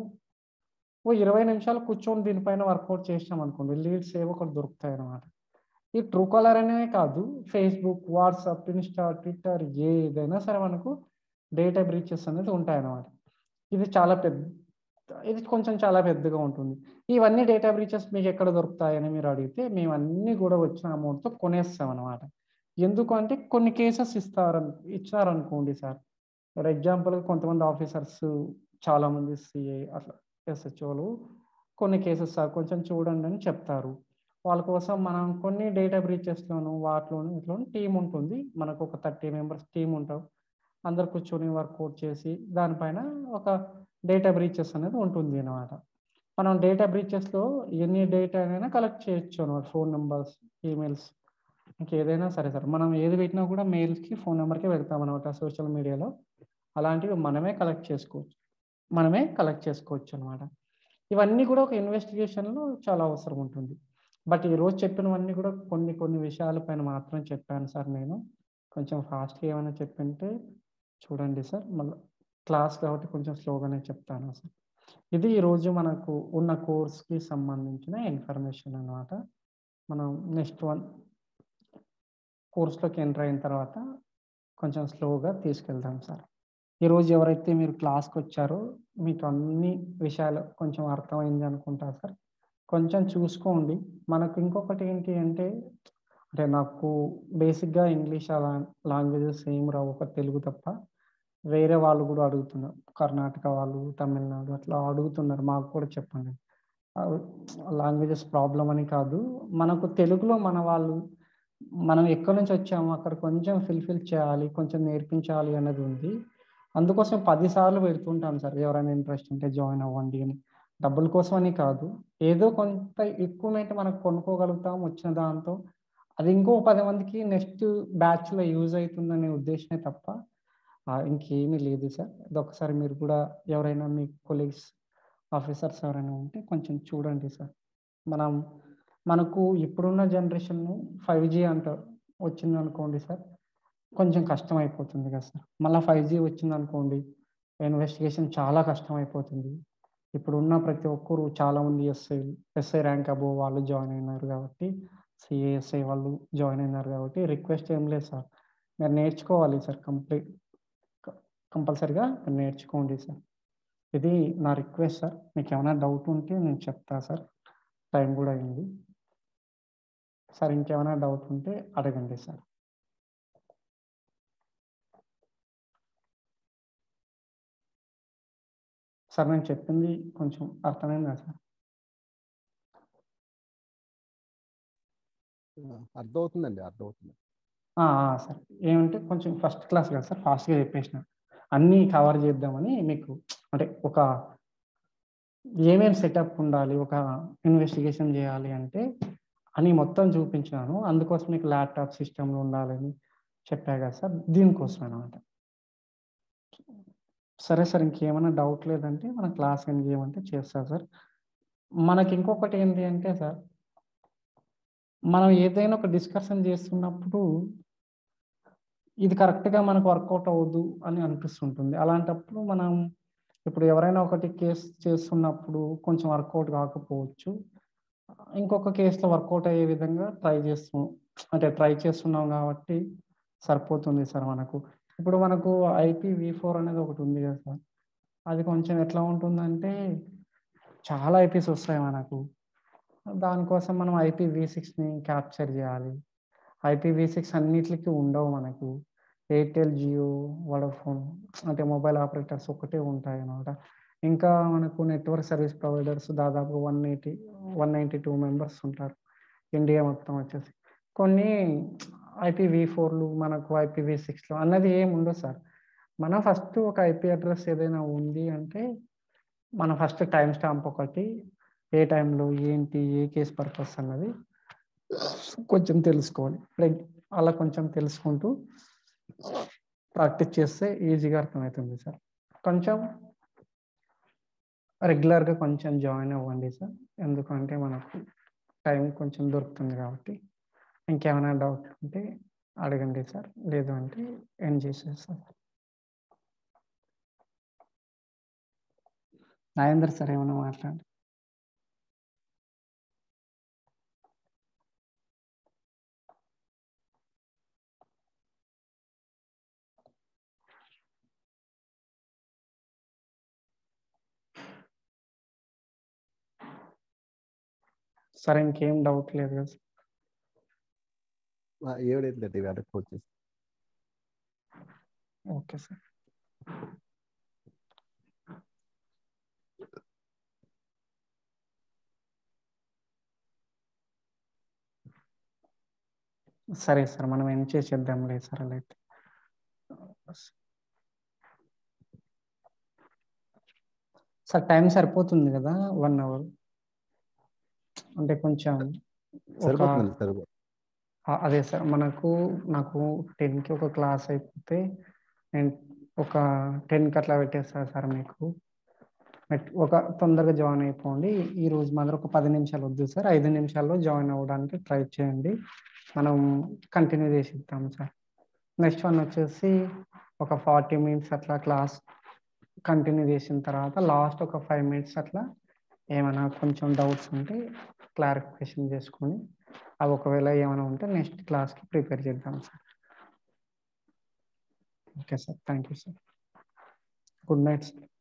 ఓ ఇరవై నిమిషాలు కూర్చొని దీనిపైన వర్కౌట్ చేసినామనుకోండి, లీడ్స్ ఏవో ఒకటి దొరుకుతాయన్నమాట. ఈ ట్రూ కాలర్ అనే కాదు, ఫేస్‌బుక్, వాట్సాప్, ఇన్‌స్టా, ట్విట్టర్ ఏదైనా సరే మనకు డేటా బ్రీచెస్ అనేది ఉంటాయన్నమాట. ఇది చాలా పెద్ద ఇది కొంచెం చాలా పెద్దగా ఉంటుంది. ఇవన్నీ డేటా బ్రీచెస్ మీకెక్కడ దొరుకుతాయని మీరు అడిగితే, మేమన్నీ గూడా వచ్చిన అమౌంట్‌తో కొనేస్తామన్నమాట. ఎందుకు అంటే కొన్ని కేసెస్ ఇస్తారన్ ఇచ్చారనుకోండి సార్. ఫర్ ఎగ్జాంపుల్‌గా కొంతమంది ఆఫీసర్స్ చాలామంది సీఏ అట్లా ఎస్‌హెచ్‌ఓలు కొన్ని కేసెస్ సార్ కొంచెం చూడండని చెప్తారు. వాళ్ళ కోసం మనం కొన్ని డేటా బ్రీచెస్‌లోను, వాటిలోను, వీటిలోను టీమ్ ఉంటుంది. మనకొక ముప్పై మెంబర్స్ టీమ్ ఉంటాం. అందరూ కూర్చొని వర్కౌట్ చేసి దానిపైన ఒక డేటా బ్రీచెస్ అనేది ఉంటుంది అన్నమాట. మనం డేటా బ్రీచెస్‌లో ఎన్ని డేటానైనా కలెక్ట్ చేయొచ్చు అన్నమాట. ఫోన్ నంబర్స్, ఈమెయిల్స్ ఇంకేదైనా సరే సార్. మనం ఏది పెట్టినా కూడా మెయిల్స్‌కి, ఫోన్ నంబర్‌కే పెడతామన్నమాట సోషల్ మీడియాలో. అలాంటివి మనమే కలెక్ట్ చేసుకోవచ్చు. మనమే కలెక్ట్ చేసుకోవచ్చనమాట. ఇవన్నీ కూడా ఒక ఇన్వెస్టిగేషన్‌లో చాలా అవసరం ఉంటుంది. బట్ ఈరోజు చెప్పినవన్నీ కూడా కొన్ని కొన్ని విషయాల పైన మాత్రం చెప్పాను సార్ నేను. కొంచెం ఫాస్ట్‌గా ఏమైనా చెప్పుంటే చూడండి సార్. మళ్ళా క్లాస్ కాబట్టి కొంచెం స్లోగానే చెప్తాను సార్. ఇది ఈరోజు మనకు ఉన్న కోర్స్‌కి సంబంధించిన ఇన్ఫర్మేషన్ అనమాట. మనం నెక్స్ట్ వన్ కోర్స్‌లోకి ఎంటర్ అయిన తర్వాత కొంచెం స్లోగా తీసుకెళ్దాం సార్. ఈరోజు ఎవరైతే మీరు క్లాస్‌కొచ్చారో మీకు అన్ని విషయాలు కొంచెం అర్థమైంది అనుకుంటా సార్. కొంచెం చూసుకోండి. మనకు ఇంకొకటి ఏంటి అంటే, అంటే నాకు బేసిక్‌గా ఇంగ్లీష్ అలా లాంగ్వేజెస్ ఏమి రావు. ఒక తెలుగు తప్ప. వేరే వాళ్ళు గూడా అడుగుతున్నారు. కర్ణాటక వాళ్ళు, తమిళనాడు అట్లా అడుగుతున్నారు. మాకు కూడా చెప్పండి. ఆహ్, లాంగ్వేజెస్ ప్రాబ్లమ్ అని కాదు. మనకు తెలుగులో మన వాళ్ళు మనం ఎక్కడి నుంచి వచ్చామో అక్కడ కొంచెం ఫుల్‌ఫిల్ చేయాలి. కొంచెం నేర్పించాలి అన్నది ఉంది. అందుకోసం పది సార్లు పెడుతుంటాం సార్. ఎవరైనా ఇంట్రెస్ట్ ఉంటే జాయిన్ అవ్వండి అని. డబ్బుల కోసం అని కాదు. ఏదో కొంత ఎక్కువనైతే మనం కొనుక్కోగలుగుతాం వచ్చిన దాంతో. అది ఇంకో పది మందికి నెక్స్ట్ బ్యాచ్‌లో యూజ్ అయితుందనే ఉద్దేశమే తప్ప ఆహ్, ఇంకేమీ లేదు సార్. అదొకసారి మీరు కూడా ఎవరైనా మీ కొలీగ్స్, ఆఫీసర్స్ ఎవరైనా ఉంటే కొంచెం చూడండి సార్. మనం మనకు ఇప్పుడున్న జనరేషన్ ఫైవ్ జీ అంటారు. వచ్చిందనుకోండి సార్, కొంచెం కష్టమైపోతుంది కదా సార్. మళ్ళా ఫైవ్ జీ వచ్చిందనుకోండి, ఇన్వెస్టిగేషన్ చాలా కష్టమైపోతుంది. ఇప్పుడున్న ప్రతి ఒక్కరు చాలామంది ఎస్ఐ, ఎస్ఐ ర్యాంక్ అబోవ్ వాళ్ళు జాయిన్ అయినారు కాబట్టి, సీఏ, ఎస్ఐ వాళ్ళు జాయిన్ అయినారు కాబట్టి రిక్వెస్ట్ ఏం లేదు సార్. మీరు నేర్చుకోవాలి సార్ కంప్లీట్ క కంపల్సరీగా నేర్చుకోండి సార్. ఇది నా రిక్వెస్ట్ సార్. మీకేమైనా డౌట్ ఉంటే నేను చెప్తా సార్. టైం గూడా అయింది. సార్ ఇంకేమైనా డౌట్ ఉంటే అడగండి సార్. సార్ నేను చెప్పింది కొంచెం అర్థమైందా సార్? ఆ! అర్థమవుతుందండి. అర్థమవుతుంది. ఆ! ఆ! సార్. ఏమంటే కొంచెం ఫస్ట్ క్లాస్ కదా సార్ ఫాస్ట్‌గా చెప్పేసినా. అన్నీ కవర్ చేద్దామని మీకు అంటే ఒక ఏమేం సెటప్ ఉండాలి, ఒక ఇన్వెస్టిగేషన్ చేయాలి అంటే అని మొత్తం చూపించాను. అందుకోసం మీకు ల్యాప్‌టాప్ సిస్టమ్‌లు ఉండాలని చెప్పా కదా సార్. దీనికోసం అన్నమాట. సరే సార్ ఇంకేమైనా డౌట్ లేదంటే మనం క్లాస్ ఎండ్ చేయమంటే చేస్తా సార్. మనకి ఇంకొకటి ఏంటి అంటే సార్, మనం ఏదైనా ఒక డిస్కషన్ చేస్తున్నప్పుడు ఇది కరెక్ట్‌గా మనకు వర్కౌట్ అవ్వదు అని అనిపిస్తుంటుంది. అలాంటప్పుడు మనం ఇప్పుడు ఎవరైనా ఒకటి కేస్ చేస్తున్నప్పుడు కొంచెం వర్కౌట్ కాకపోవచ్చు. ఇంకొక కేస్‌లో వర్కౌట్ అయ్యే విధంగా ట్రై చేస్తూ అంటే ట్రై చేస్తున్నాం కాబట్టి సరిపోతుంది సార్ మనకు. ఇప్పుడు మనకు ఐపీ వి ఫోర్ అనేది ఒకటి ఉంది కదా సార్. అది కొంచెం ఎట్లా ఉంటుందంటే చాలా ఐపీస్ వస్తాయి మనకు. దానికోసం మనం ఐపీ వి సిక్స్ని క్యాప్చర్ చేయాలి. ఐపీ వి సిక్స్ అన్నిటికి ఉండవు మనకు. ఎయిర్టెల్, జియో, వోడాఫోన్ అంటే మొబైల్ ఆపరేటర్స్ ఒకటే ఉంటాయి అన్నమాట. ఇంకా మనకు నెట్వర్క్ సర్వీస్ ప్రొవైడర్స్ దాదాపు one eighty one ninety two members ఉంటారు ఇండియా మొత్తం వచ్చేసి. కొన్ని ఐపీ వి ఫోర్లు మనకు ఐపీ వి సిక్స్లు అన్నది ఏమి ఉండదు సార్. మనం ఫస్ట్ ఒక ఐపీ అడ్రస్ ఏదైనా ఉంది అంటే మనం ఫస్ట్ టైం స్టాంప్ ఒకటి, ఏ టైంలో ఏంటి, ఏ కేస్ పర్పస్ అన్నది కొంచెం తెలుసుకోవాలి. లైక్ అలా కొంచెం తెలుసుకుంటూ ప్రాక్టీస్ చేస్తే ఈజీగా అర్థమవుతుంది సార్. కొంచెం రెగ్యులర్గా కొంచెం జాయిన్ అవ్వండి సార్. ఎందుకంటే మనకు టైం కొంచెం దొరుకుతుంది కాబట్టి. ఇంకేమైనా డౌట్ ఉంటే అడగండి సార్, లేదు అంటే ఎండ్ చేసేస్తాం. నాగేందర్ సార్ ఏమైనా మాట్లాడండి. సార్ ఇంకేం డౌట్ లేదు కదా సార్? ఏడైందండి వెనక్కి వచ్చేసి. Okay sir. సరే సార్, మనం ఏం చేసేద్దాం లేదు సార్ అలా అయితే. సార్ టైం సరిపోతుంది కదా వన్ అవర్? అంటే కొంచెం ఒక సరిపోతుందండి సరిపోతుంది. ఆ- అదే సార్, మనకు నాకు టెన్కి ఒక క్లాస్ అయిపోతే నేను ఒక టెన్కి అట్లా పెట్టేస్తాను సార్ మీకు. పెట్- ఒక తొందరగా జాయిన్ అయిపోండి. ఈ రోజు మాత్రం ఒక పది నిమిషాలు వద్దు సార్, ఐదు నిమిషాల్లో జాయిన్ అవ్వడానికి ట్రై చేయండి. మనం కంటిన్యూ చేసిద్దాం సార్. నెక్స్ట్ వన్ వచ్చేసి ఒక ఫార్టీ మినిట్స్ అట్లా క్లాస్ కంటిన్యూ చేసిన తర్వాత లాస్ట్ ఒక ఫైవ్ మినిట్స్ అట్లా ఏమైనా కొంచెం డౌట్స్ ఉంటే క్లారిఫికేషన్ చేసుకొని అవి ఒకవేళ ఏమైనా ఉంటే నెక్స్ట్ క్లాస్కి ప్రిపేర్ చేద్దాం sir. Okay sir, thank you sir. Good night sir.